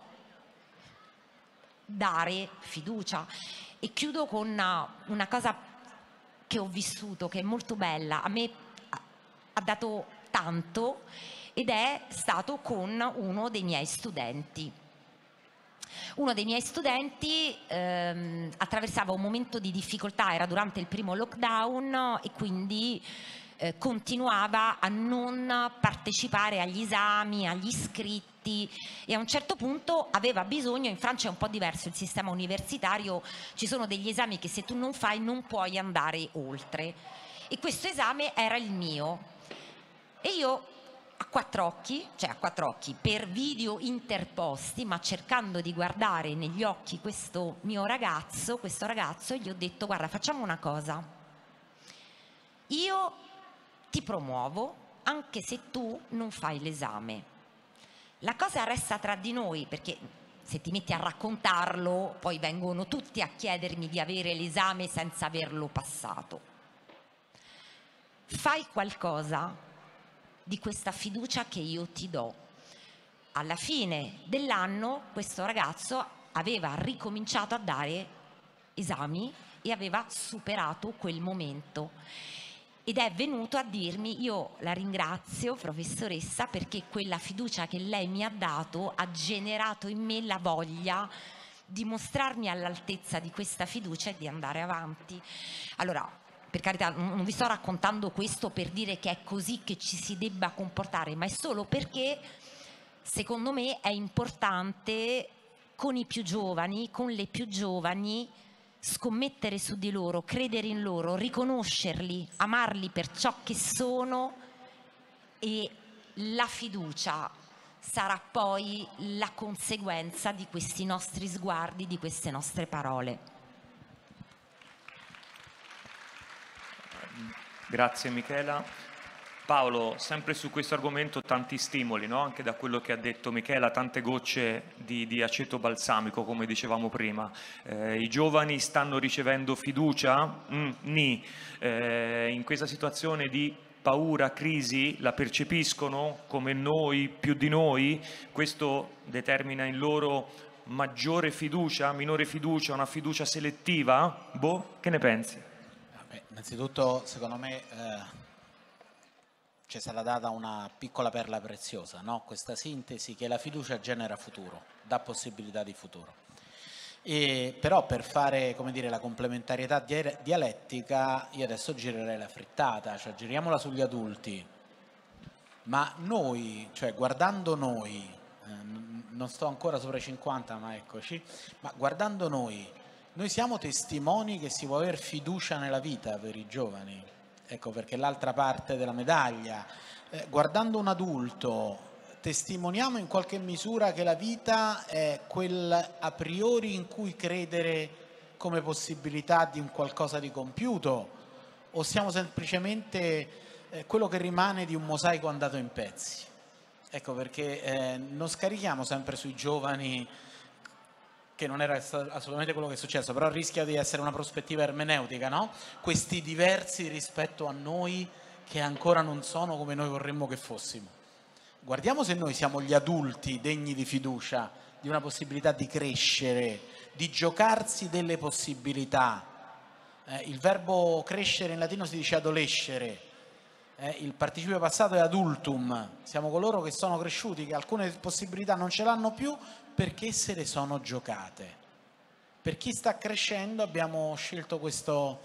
dare fiducia. E chiudo con una cosa che ho vissuto, che è molto bella, a me ha dato tanto, ed è stato con uno dei miei studenti. Uno dei miei studenti attraversava un momento di difficoltà, era durante il primo lockdown e quindi continuava a non partecipare agli esami, agli iscritti, e a un certo punto aveva bisogno. In Francia è un po' diverso il sistema universitario, ci sono degli esami che se tu non fai non puoi andare oltre, e questo esame era il mio. E io a quattro occhi, per video interposti, ma cercando di guardare negli occhi questo ragazzo, gli ho detto: guarda, facciamo una cosa, io ti promuovo anche se tu non fai l'esame. La cosa resta tra di noi, perché se ti metti a raccontarlo poi vengono tutti a chiedermi di avere l'esame senza averlo passato. Fai qualcosa di questa fiducia che io ti do. Alla fine dell'anno questo ragazzo aveva ricominciato a dare esami e aveva superato quel momento, ed è venuto a dirmi: io la ringrazio, professoressa, perché quella fiducia che lei mi ha dato ha generato in me la voglia di mostrarmi all'altezza di questa fiducia e di andare avanti. Allora, per carità, non vi sto raccontando questo per dire che è così che ci si debba comportare, ma è solo perché secondo me è importante con i più giovani, con le più giovani, scommettere su di loro, credere in loro, riconoscerli, amarli per ciò che sono, e la fiducia sarà poi la conseguenza di questi nostri sguardi, di queste nostre parole. Grazie Michela. Paolo, sempre su questo argomento tanti stimoli, no? Anche da quello che ha detto Michela, tante gocce di aceto balsamico, come dicevamo prima. I giovani stanno ricevendo fiducia? In questa situazione di paura, crisi, la percepiscono come noi, più di noi? Questo determina in loro maggiore fiducia, minore fiducia, una fiducia selettiva? Boh, che ne pensi? Vabbè, innanzitutto, secondo me ci sarà data una piccola perla preziosa, no? Questa sintesi che la fiducia genera futuro, dà possibilità di futuro. Però per fare, come dire, la complementarietà dialettica, io adesso girerei la frittata, cioè giriamola sugli adulti, ma noi, cioè guardando noi, non sto ancora sopra i 50, ma eccoci, ma guardando noi siamo testimoni che si può avere fiducia nella vita per i giovani. Ecco perché l'altra parte della medaglia, guardando un adulto, testimoniamo in qualche misura che la vita è quel a priori in cui credere come possibilità di un qualcosa di compiuto, o siamo semplicemente quello che rimane di un mosaico andato in pezzi. Ecco perché non scarichiamo sempre sui giovani, che non era assolutamente quello che è successo, però rischia di essere una prospettiva ermeneutica, no? Questi diversi rispetto a noi che ancora non sono come noi vorremmo che fossimo. Guardiamo se noi siamo gli adulti degni di fiducia, di una possibilità di crescere, di giocarsi delle possibilità. Il verbo crescere in latino si dice adolescere, il participio passato è adultum, siamo coloro che sono cresciuti, che alcune possibilità non ce l'hanno più perché se le sono giocate. Per chi sta crescendo abbiamo scelto questo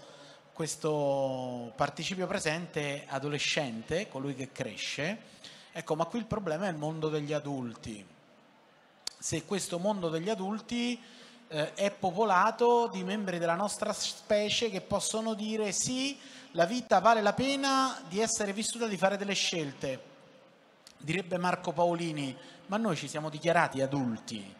participio presente adolescente, colui che cresce. Ecco, ma qui il problema è il mondo degli adulti. Se questo mondo degli adulti è popolato di membri della nostra specie che possono dire sì, la vita vale la pena di essere vissuta, di fare delle scelte. Direbbe Marco Paolini, ma noi ci siamo dichiarati adulti?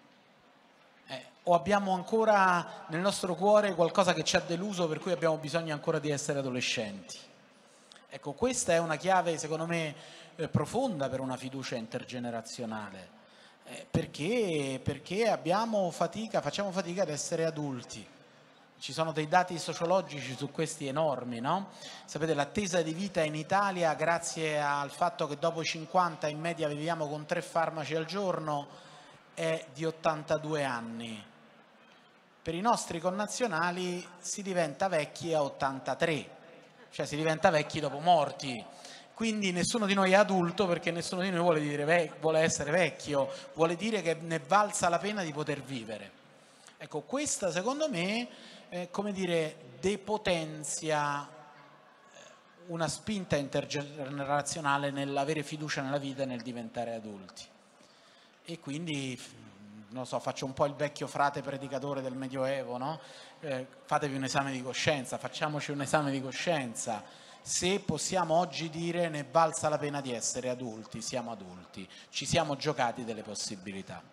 O abbiamo ancora nel nostro cuore qualcosa che ci ha deluso per cui abbiamo bisogno ancora di essere adolescenti? Ecco, questa è una chiave secondo me profonda per una fiducia intergenerazionale, perché facciamo fatica ad essere adulti. Ci sono dei dati sociologici su questi enormi, no? Sapete, l'attesa di vita in Italia, grazie al fatto che dopo i 50 in media viviamo con 3 farmaci al giorno, è di 82 anni. Per i nostri connazionali si diventa vecchi a 83, cioè si diventa vecchi dopo morti. Quindi nessuno di noi è adulto, perché nessuno di noi vuole essere vecchio, vuole dire che ne valsa la pena di poter vivere. Ecco, questa secondo me, come dire, depotenzia una spinta intergenerazionale nell'avere fiducia nella vita e nel diventare adulti. E quindi, non so, faccio un po' il vecchio frate predicatore del Medioevo, no? Fatevi un esame di coscienza, facciamoci un esame di coscienza. Se possiamo oggi dire ne valsa la pena di essere adulti, siamo adulti, ci siamo giocati delle possibilità.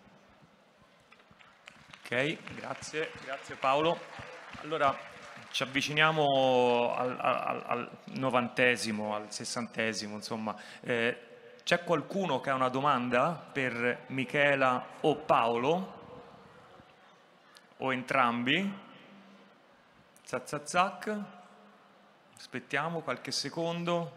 Ok, grazie Paolo. Allora ci avviciniamo al 90°, al 60°, insomma. C'è qualcuno che ha una domanda per Michela o Paolo? O entrambi? Zac zac zac. Aspettiamo qualche secondo.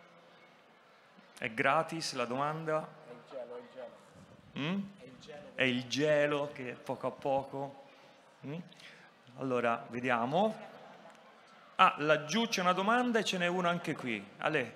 È gratis la domanda? È il gelo. È il gelo che poco a poco. Allora, vediamo. Ah, laggiù c'è una domanda e ce n'è una anche qui. Ale.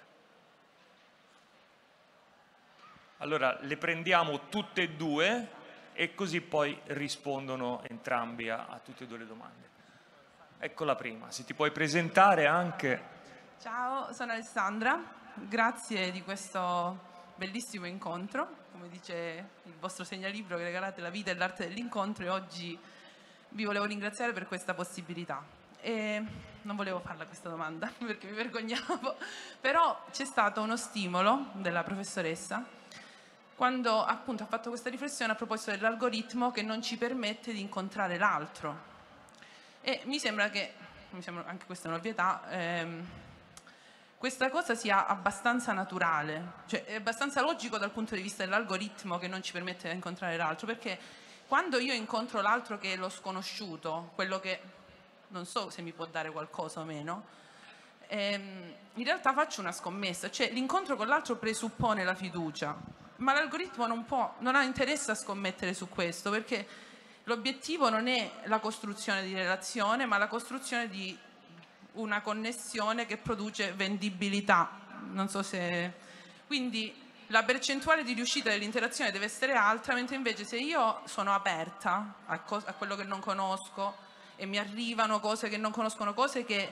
Allora, le prendiamo tutte e due e così poi rispondono entrambi a tutte e due le domande. Ecco la prima, se ti puoi presentare anche. Ciao, sono Alessandra, grazie di questo bellissimo incontro, come dice il vostro segnalibro che regalate la vita e l'arte dell'incontro, e oggi vi volevo ringraziare per questa possibilità. E non volevo farla questa domanda perché mi vergognavo, però c'è stato uno stimolo della professoressa quando appunto ha fatto questa riflessione a proposito dell'algoritmo che non ci permette di incontrare l'altro. E mi sembra anche questa è un'ovvietà, questa cosa sia abbastanza naturale, cioè è abbastanza logico dal punto di vista dell'algoritmo che non ci permette di incontrare l'altro, perché quando io incontro l'altro che è lo sconosciuto, quello che non so se mi può dare qualcosa o meno, in realtà faccio una scommessa, cioè l'incontro con l'altro presuppone la fiducia, ma l'algoritmo non ha interesse a scommettere su questo, perché l'obiettivo non è la costruzione di relazione, ma la costruzione di una connessione che produce vendibilità. Non so se. Quindi la percentuale di riuscita dell'interazione deve essere alta, mentre invece se io sono aperta a quello che non conosco e mi arrivano cose che non conoscono, cose che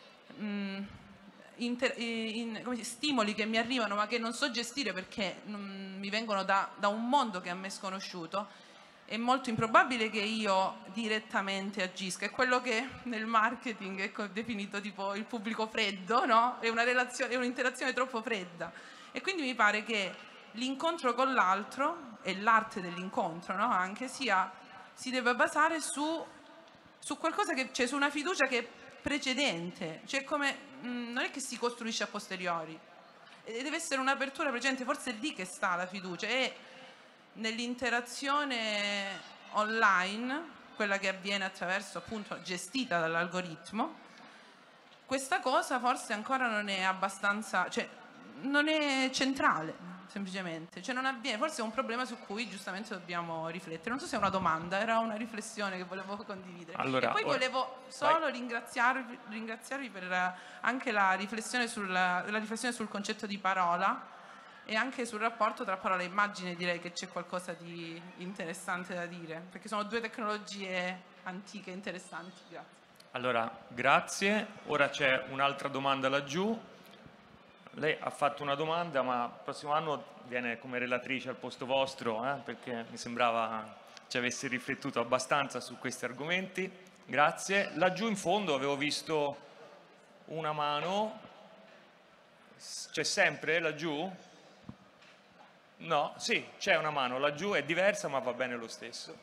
stimoli che mi arrivano ma che non so gestire perché mi vengono da un mondo che a me è sconosciuto, è molto improbabile che io direttamente agisca. È quello che nel marketing è definito tipo il pubblico freddo, no? È un'interazione troppo fredda. E quindi mi pare che l'incontro con l'altro e l'arte dell'incontro, no? Anche si deve basare su qualcosa cioè su una fiducia che è precedente, cioè non è che si costruisce a posteriori, deve essere un'apertura precedente, forse è lì che sta la fiducia, e nell'interazione online, quella che avviene attraverso, appunto, gestita dall'algoritmo, questa cosa forse ancora non è abbastanza, cioè non è centrale, semplicemente, cioè non avviene, forse è un problema su cui giustamente dobbiamo riflettere. Non so se è una domanda, era una riflessione che volevo condividere. Allora, e poi volevo solo ringraziarvi per anche la riflessione sul concetto di parola e anche sul rapporto tra parola e immagine. Direi che c'è qualcosa di interessante da dire, perché sono due tecnologie antiche interessanti. Grazie. Allora, grazie. Ora c'è un'altra domanda laggiù. lei ha fatto una domanda, ma il prossimo anno viene come relatrice al posto vostro, perché mi sembrava ci avesse riflettuto abbastanza su questi argomenti. Grazie. Laggiù in fondo avevo visto una mano. C'è sempre laggiù? No? Sì, c'è una mano. Laggiù è diversa, ma va bene lo stesso.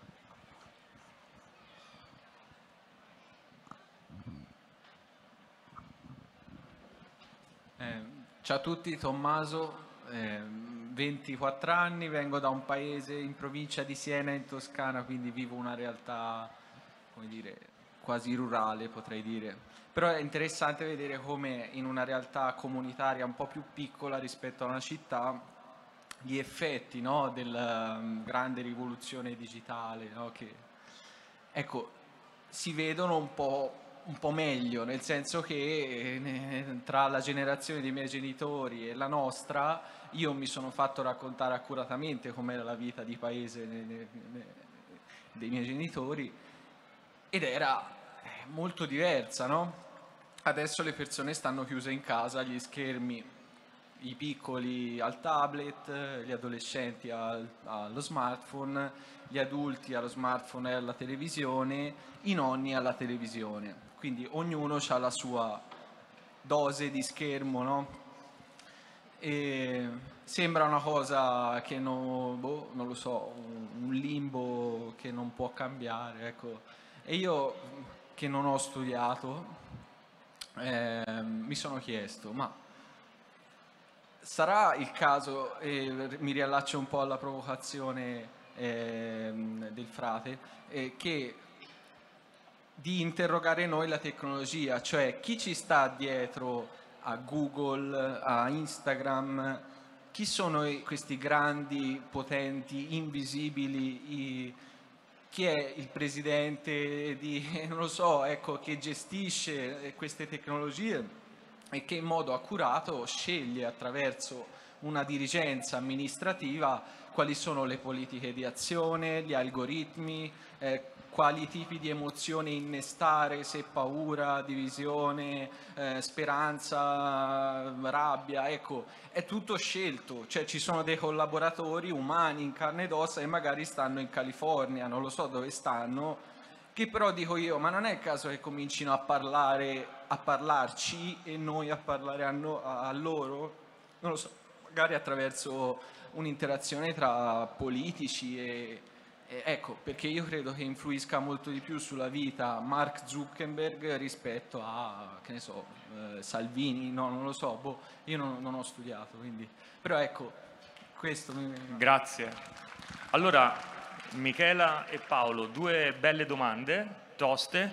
Ciao a tutti, Tommaso, 24 anni, vengo da un paese in provincia di Siena in Toscana, quindi vivo una realtà, come dire, quasi rurale, potrei dire. Però è interessante vedere come in una realtà comunitaria un po' più piccola rispetto a una città gli effetti, no, della grande rivoluzione digitale, no, che ecco, si vedono un po' meglio, nel senso che tra la generazione dei miei genitori e la nostra io mi sono fatto raccontare accuratamente com'era la vita di paese dei miei genitori ed era molto diversa, no? Adesso le persone stanno chiuse in casa, gli schermi, i piccoli al tablet, gli adolescenti allo smartphone, gli adulti allo smartphone e alla televisione, i nonni alla televisione. Quindi ognuno ha la sua dose di schermo, no? E sembra una cosa che non lo so, un limbo che non può cambiare, ecco. E io che non ho studiato mi sono chiesto, ma sarà il caso, e mi riallaccio un po' alla provocazione del frate, che di interrogare noi la tecnologia, cioè chi ci sta dietro a Google, a Instagram, chi sono questi grandi, potenti, invisibili, chi è il presidente non lo so, ecco, che gestisce queste tecnologie e che in modo accurato sceglie attraverso una dirigenza amministrativa quali sono le politiche di azione, gli algoritmi, quali tipi di emozioni innestare, se paura, divisione, speranza, rabbia, ecco, è tutto scelto, cioè ci sono dei collaboratori umani in carne ed ossa e magari stanno in California, non lo so dove stanno, che però dico io, ma non è il caso che comincino a parlarci e noi a parlare a loro? Non lo so, magari attraverso un'interazione tra politici e ecco, perché io credo che influisca molto di più sulla vita Mark Zuckerberg rispetto a, che ne so, Salvini, no, non lo so, io non ho studiato, quindi, però ecco, questo Grazie. Allora, Michela e Paolo, due belle domande, toste,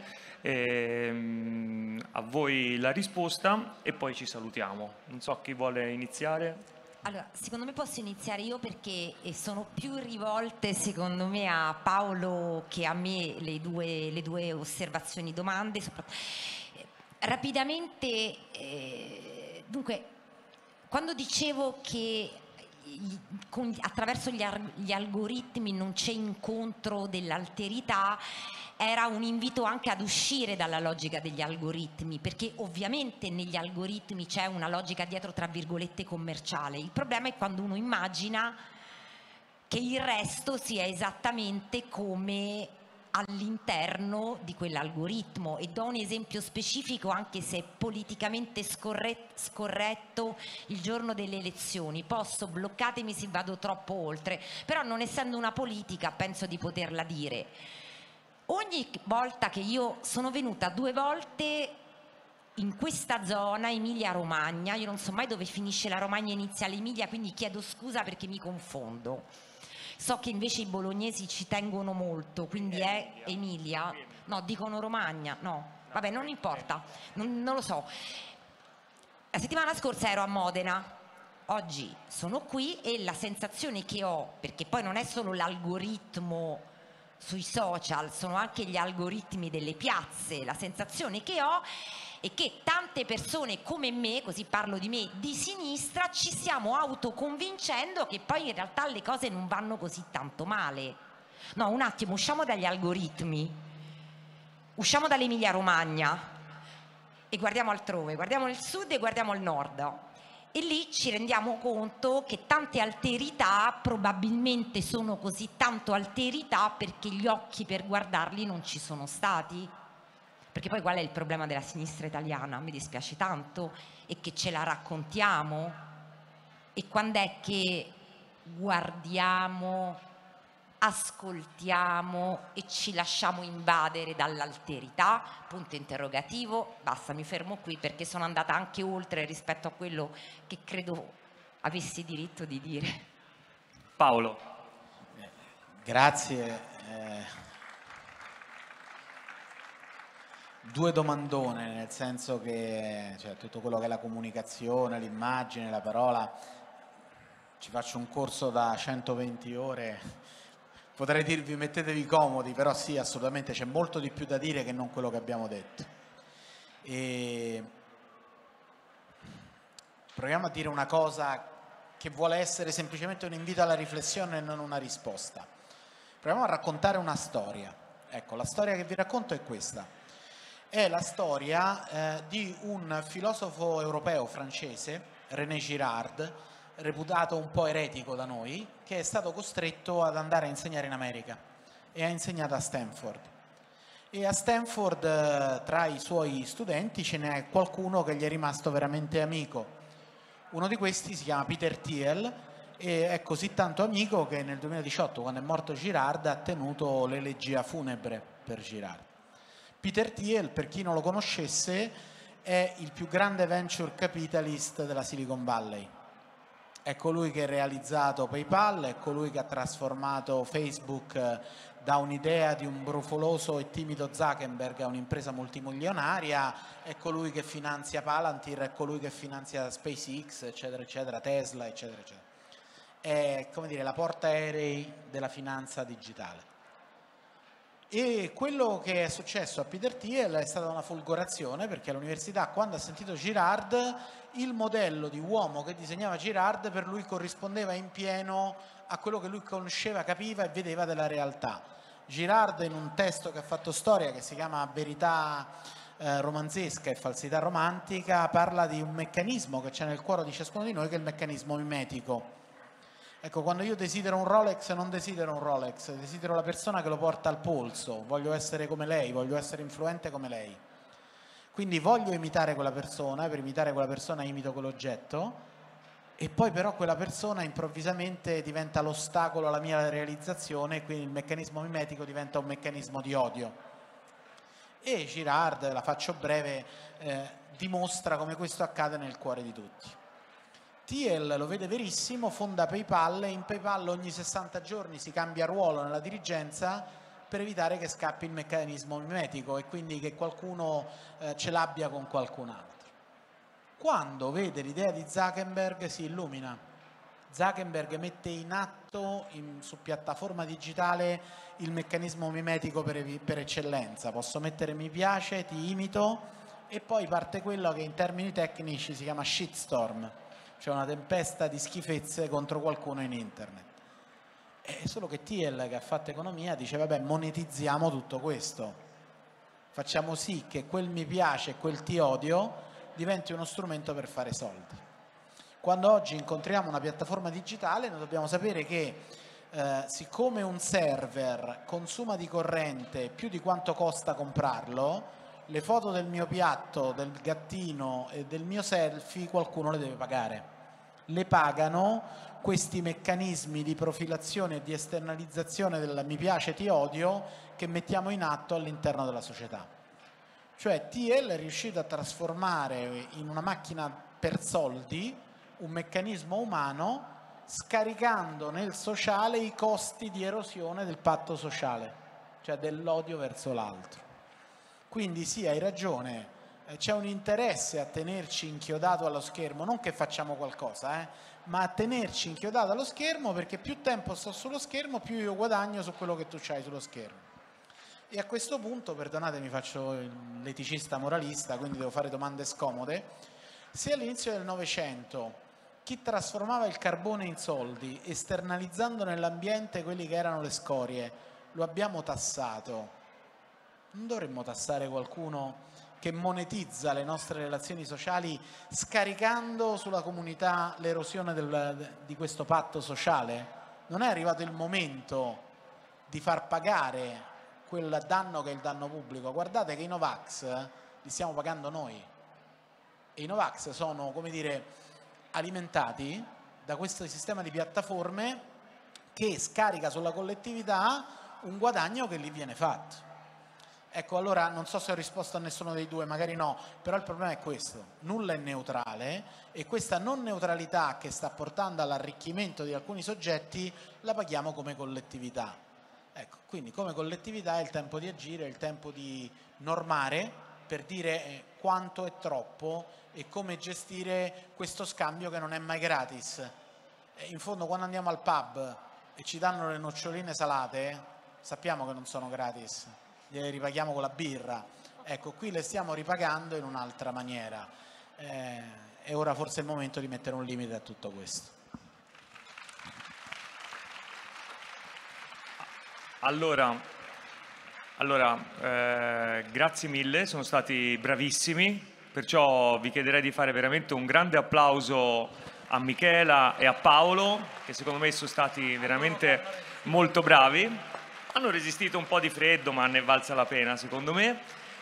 a voi la risposta e poi ci salutiamo. Non so chi vuole iniziare. Allora, secondo me posso iniziare io perché sono più rivolte secondo me a Paolo che a me le due osservazioni, domande. Rapidamente, dunque, quando dicevo che attraverso gli algoritmi non c'è incontro dell'alterità, era un invito anche ad uscire dalla logica degli algoritmi, perché ovviamente negli algoritmi c'è una logica dietro, tra virgolette, commerciale. Il problema è quando uno immagina che il resto sia esattamente come all'interno di quell'algoritmo, e do un esempio specifico anche se è politicamente scorretto il giorno delle elezioni, bloccatemi se vado troppo oltre, però non essendo una politica penso di poterla dire. Ogni volta che io sono venuta 2 volte in questa zona, Emilia-Romagna, io non so mai dove finisce la Romagna e inizia l'Emilia, quindi chiedo scusa perché mi confondo. So che invece i bolognesi ci tengono molto, quindi è Emilia. No, dicono Romagna, no. Vabbè, non importa, non lo so. La settimana scorsa ero a Modena, oggi sono qui e la sensazione che ho, perché poi non è solo l'algoritmo sui social, sono anche gli algoritmi delle piazze, la sensazione che ho è che tante persone come me, così parlo di me, di sinistra, ci stiamo autoconvincendo che poi in realtà le cose non vanno così tanto male. No, un attimo, usciamo dagli algoritmi, usciamo dall'Emilia Romagna e guardiamo altrove, guardiamo il sud e guardiamo il nord. E lì ci rendiamo conto che tante alterità probabilmente sono così tanto alterità perché gli occhi per guardarli non ci sono stati. Perché poi qual è il problema della sinistra italiana? Mi dispiace tanto, è che ce la raccontiamo. E quando è che guardiamo, ascoltiamo e ci lasciamo invadere dall'alterità? Punto interrogativo. Basta, mi fermo qui perché sono andata anche oltre rispetto a quello che credo avessi diritto di dire. Paolo. Grazie. Due domandone, nel senso che tutto quello che è la comunicazione, l'immagine, la parola, ci faccio un corso da 120 ore, potrei dirvi mettetevi comodi, però sì, assolutamente c'è molto di più da dire che non quello che abbiamo detto. E proviamo a dire una cosa che vuole essere semplicemente un invito alla riflessione e non una risposta. Proviamo a raccontare una storia. Ecco, la storia che vi racconto è questa. È la storia di un filosofo europeo francese, René Girard, reputato un po' eretico da noi, che è stato costretto ad andare a insegnare in America e ha insegnato a Stanford. E a Stanford tra i suoi studenti ce n'è qualcuno che gli è rimasto veramente amico. Uno di questi si chiama Peter Thiel e è così tanto amico che nel 2018, quando è morto Girard, ha tenuto l'elegia funebre per Girard. Peter Thiel, per chi non lo conoscesse, è il più grande venture capitalist della Silicon Valley. È colui che ha realizzato PayPal, è colui che ha trasformato Facebook da un'idea di un brufoloso e timido Zuckerberg a un'impresa multimilionaria, è colui che finanzia Palantir, è colui che finanzia SpaceX, eccetera, eccetera, Tesla, eccetera, eccetera. È, come dire, la portaerei della finanza digitale. E quello che è successo a Peter Thiel è stata una folgorazione, perché all'università, quando ha sentito Girard, il modello di uomo che disegnava Girard per lui corrispondeva in pieno a quello che lui conosceva, capiva e vedeva della realtà. Girard, in un testo che ha fatto storia, che si chiama Verità romanzesca e falsità romantica, parla di un meccanismo che c'è nel cuore di ciascuno di noi, che è il meccanismo mimetico. Ecco, quando io desidero un Rolex, non desidero un Rolex, desidero la persona che lo porta al polso, voglio essere come lei, voglio essere influente come lei. Quindi voglio imitare quella persona, per imitare quella persona imito quell'oggetto, e poi però quella persona improvvisamente diventa l'ostacolo alla mia realizzazione, e quindi il meccanismo mimetico diventa un meccanismo di odio. E Girard, la faccio breve, dimostra come questo accade nel cuore di tutti. Thiel lo vede verissimo, fonda PayPal e in PayPal ogni 60 giorni si cambia ruolo nella dirigenza per evitare che scappi il meccanismo mimetico e quindi che qualcuno ce l'abbia con qualcun altro. Quando vede l'idea di Zuckerberg si illumina. Zuckerberg mette in atto su piattaforma digitale il meccanismo mimetico per eccellenza. Posso mettere mi piace, ti imito, e poi parte quello che in termini tecnici si chiama shitstorm, cioè una tempesta di schifezze contro qualcuno in internet. È solo che Thiel, che ha fatto economia, dice vabbè, monetizziamo tutto questo, facciamo sì che quel mi piace e quel ti odio diventi uno strumento per fare soldi. Quando oggi incontriamo una piattaforma digitale noi dobbiamo sapere che siccome un server consuma di corrente più di quanto costa comprarlo, le foto del mio piatto, del gattino e del mio selfie qualcuno le deve pagare. Le pagano questi meccanismi di profilazione e di esternalizzazione del mi piace, ti odio che mettiamo in atto all'interno della società. Cioè Thiel è riuscito a trasformare in una macchina per soldi un meccanismo umano, scaricando nel sociale i costi di erosione del patto sociale, cioè dell'odio verso l'altro. Quindi sì, hai ragione, c'è un interesse a tenerci inchiodato allo schermo, non che facciamo qualcosa, ma a tenerci inchiodato allo schermo, perché più tempo sto sullo schermo, più io guadagno su quello che tu c'hai sullo schermo. E a questo punto, perdonatemi, faccio l'eticista moralista, quindi devo fare domande scomode. Se all'inizio del Novecento chi trasformava il carbone in soldi, esternalizzando nell'ambiente quelli che erano le scorie, lo abbiamo tassato, non dovremmo tassare qualcuno che monetizza le nostre relazioni sociali scaricando sulla comunità l'erosione di questo patto sociale? Non è arrivato il momento di far pagare quel danno che è il danno pubblico? Guardate che i Novax li stiamo pagando noi, e i Novax sono, come dire, alimentati da questo sistema di piattaforme che scarica sulla collettività un guadagno che lì viene fatto. Ecco, allora non so se ho risposto a nessuno dei due, magari no, però il problema è questo: nulla è neutrale, e questa non neutralità che sta portando all'arricchimento di alcuni soggetti la paghiamo come collettività. Ecco, quindi come collettività è il tempo di agire, è il tempo di normare per dire quanto è troppo e come gestire questo scambio che non è mai gratis. In fondo, quando andiamo al pub e ci danno le noccioline salate, sappiamo che non sono gratis, le ripaghiamo con la birra. Ecco, qui le stiamo ripagando in un'altra maniera, e ora forse è il momento di mettere un limite a tutto questo. Allora, grazie mille, sono stati bravissimi, perciò vi chiederei di fare veramente un grande applauso a Michela e a Paolo, che secondo me sono stati veramente molto bravi. Hanno resistito un po' di freddo, ma ne è valsa la pena, secondo me.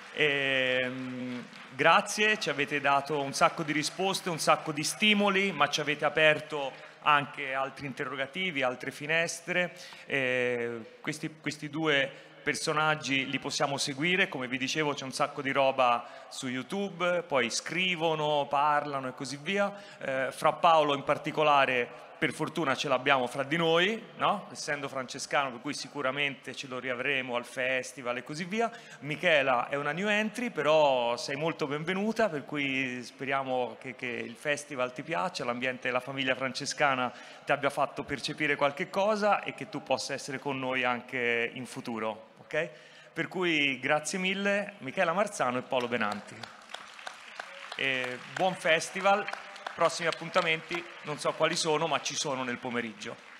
Grazie, ci avete dato un sacco di risposte, un sacco di stimoli, ma ci avete aperto anche altri interrogativi, altre finestre. Questi due personaggi li possiamo seguire, come vi dicevo c'è un sacco di roba su YouTube, poi scrivono, parlano e così via. Fra Paolo in particolare, per fortuna ce l'abbiamo fra di noi, no? Essendo francescano, per cui sicuramente ce lo riavremo al festival e così via. Michela è una new entry, però sei molto benvenuta, per cui speriamo che il festival ti piaccia, l'ambiente e la famiglia francescana ti abbia fatto percepire qualche cosa e che tu possa essere con noi anche in futuro, ok? Per cui grazie mille Michela Marzano e Paolo Benanti. E buon festival. Prossimi appuntamenti non so quali sono, ma ci sono nel pomeriggio.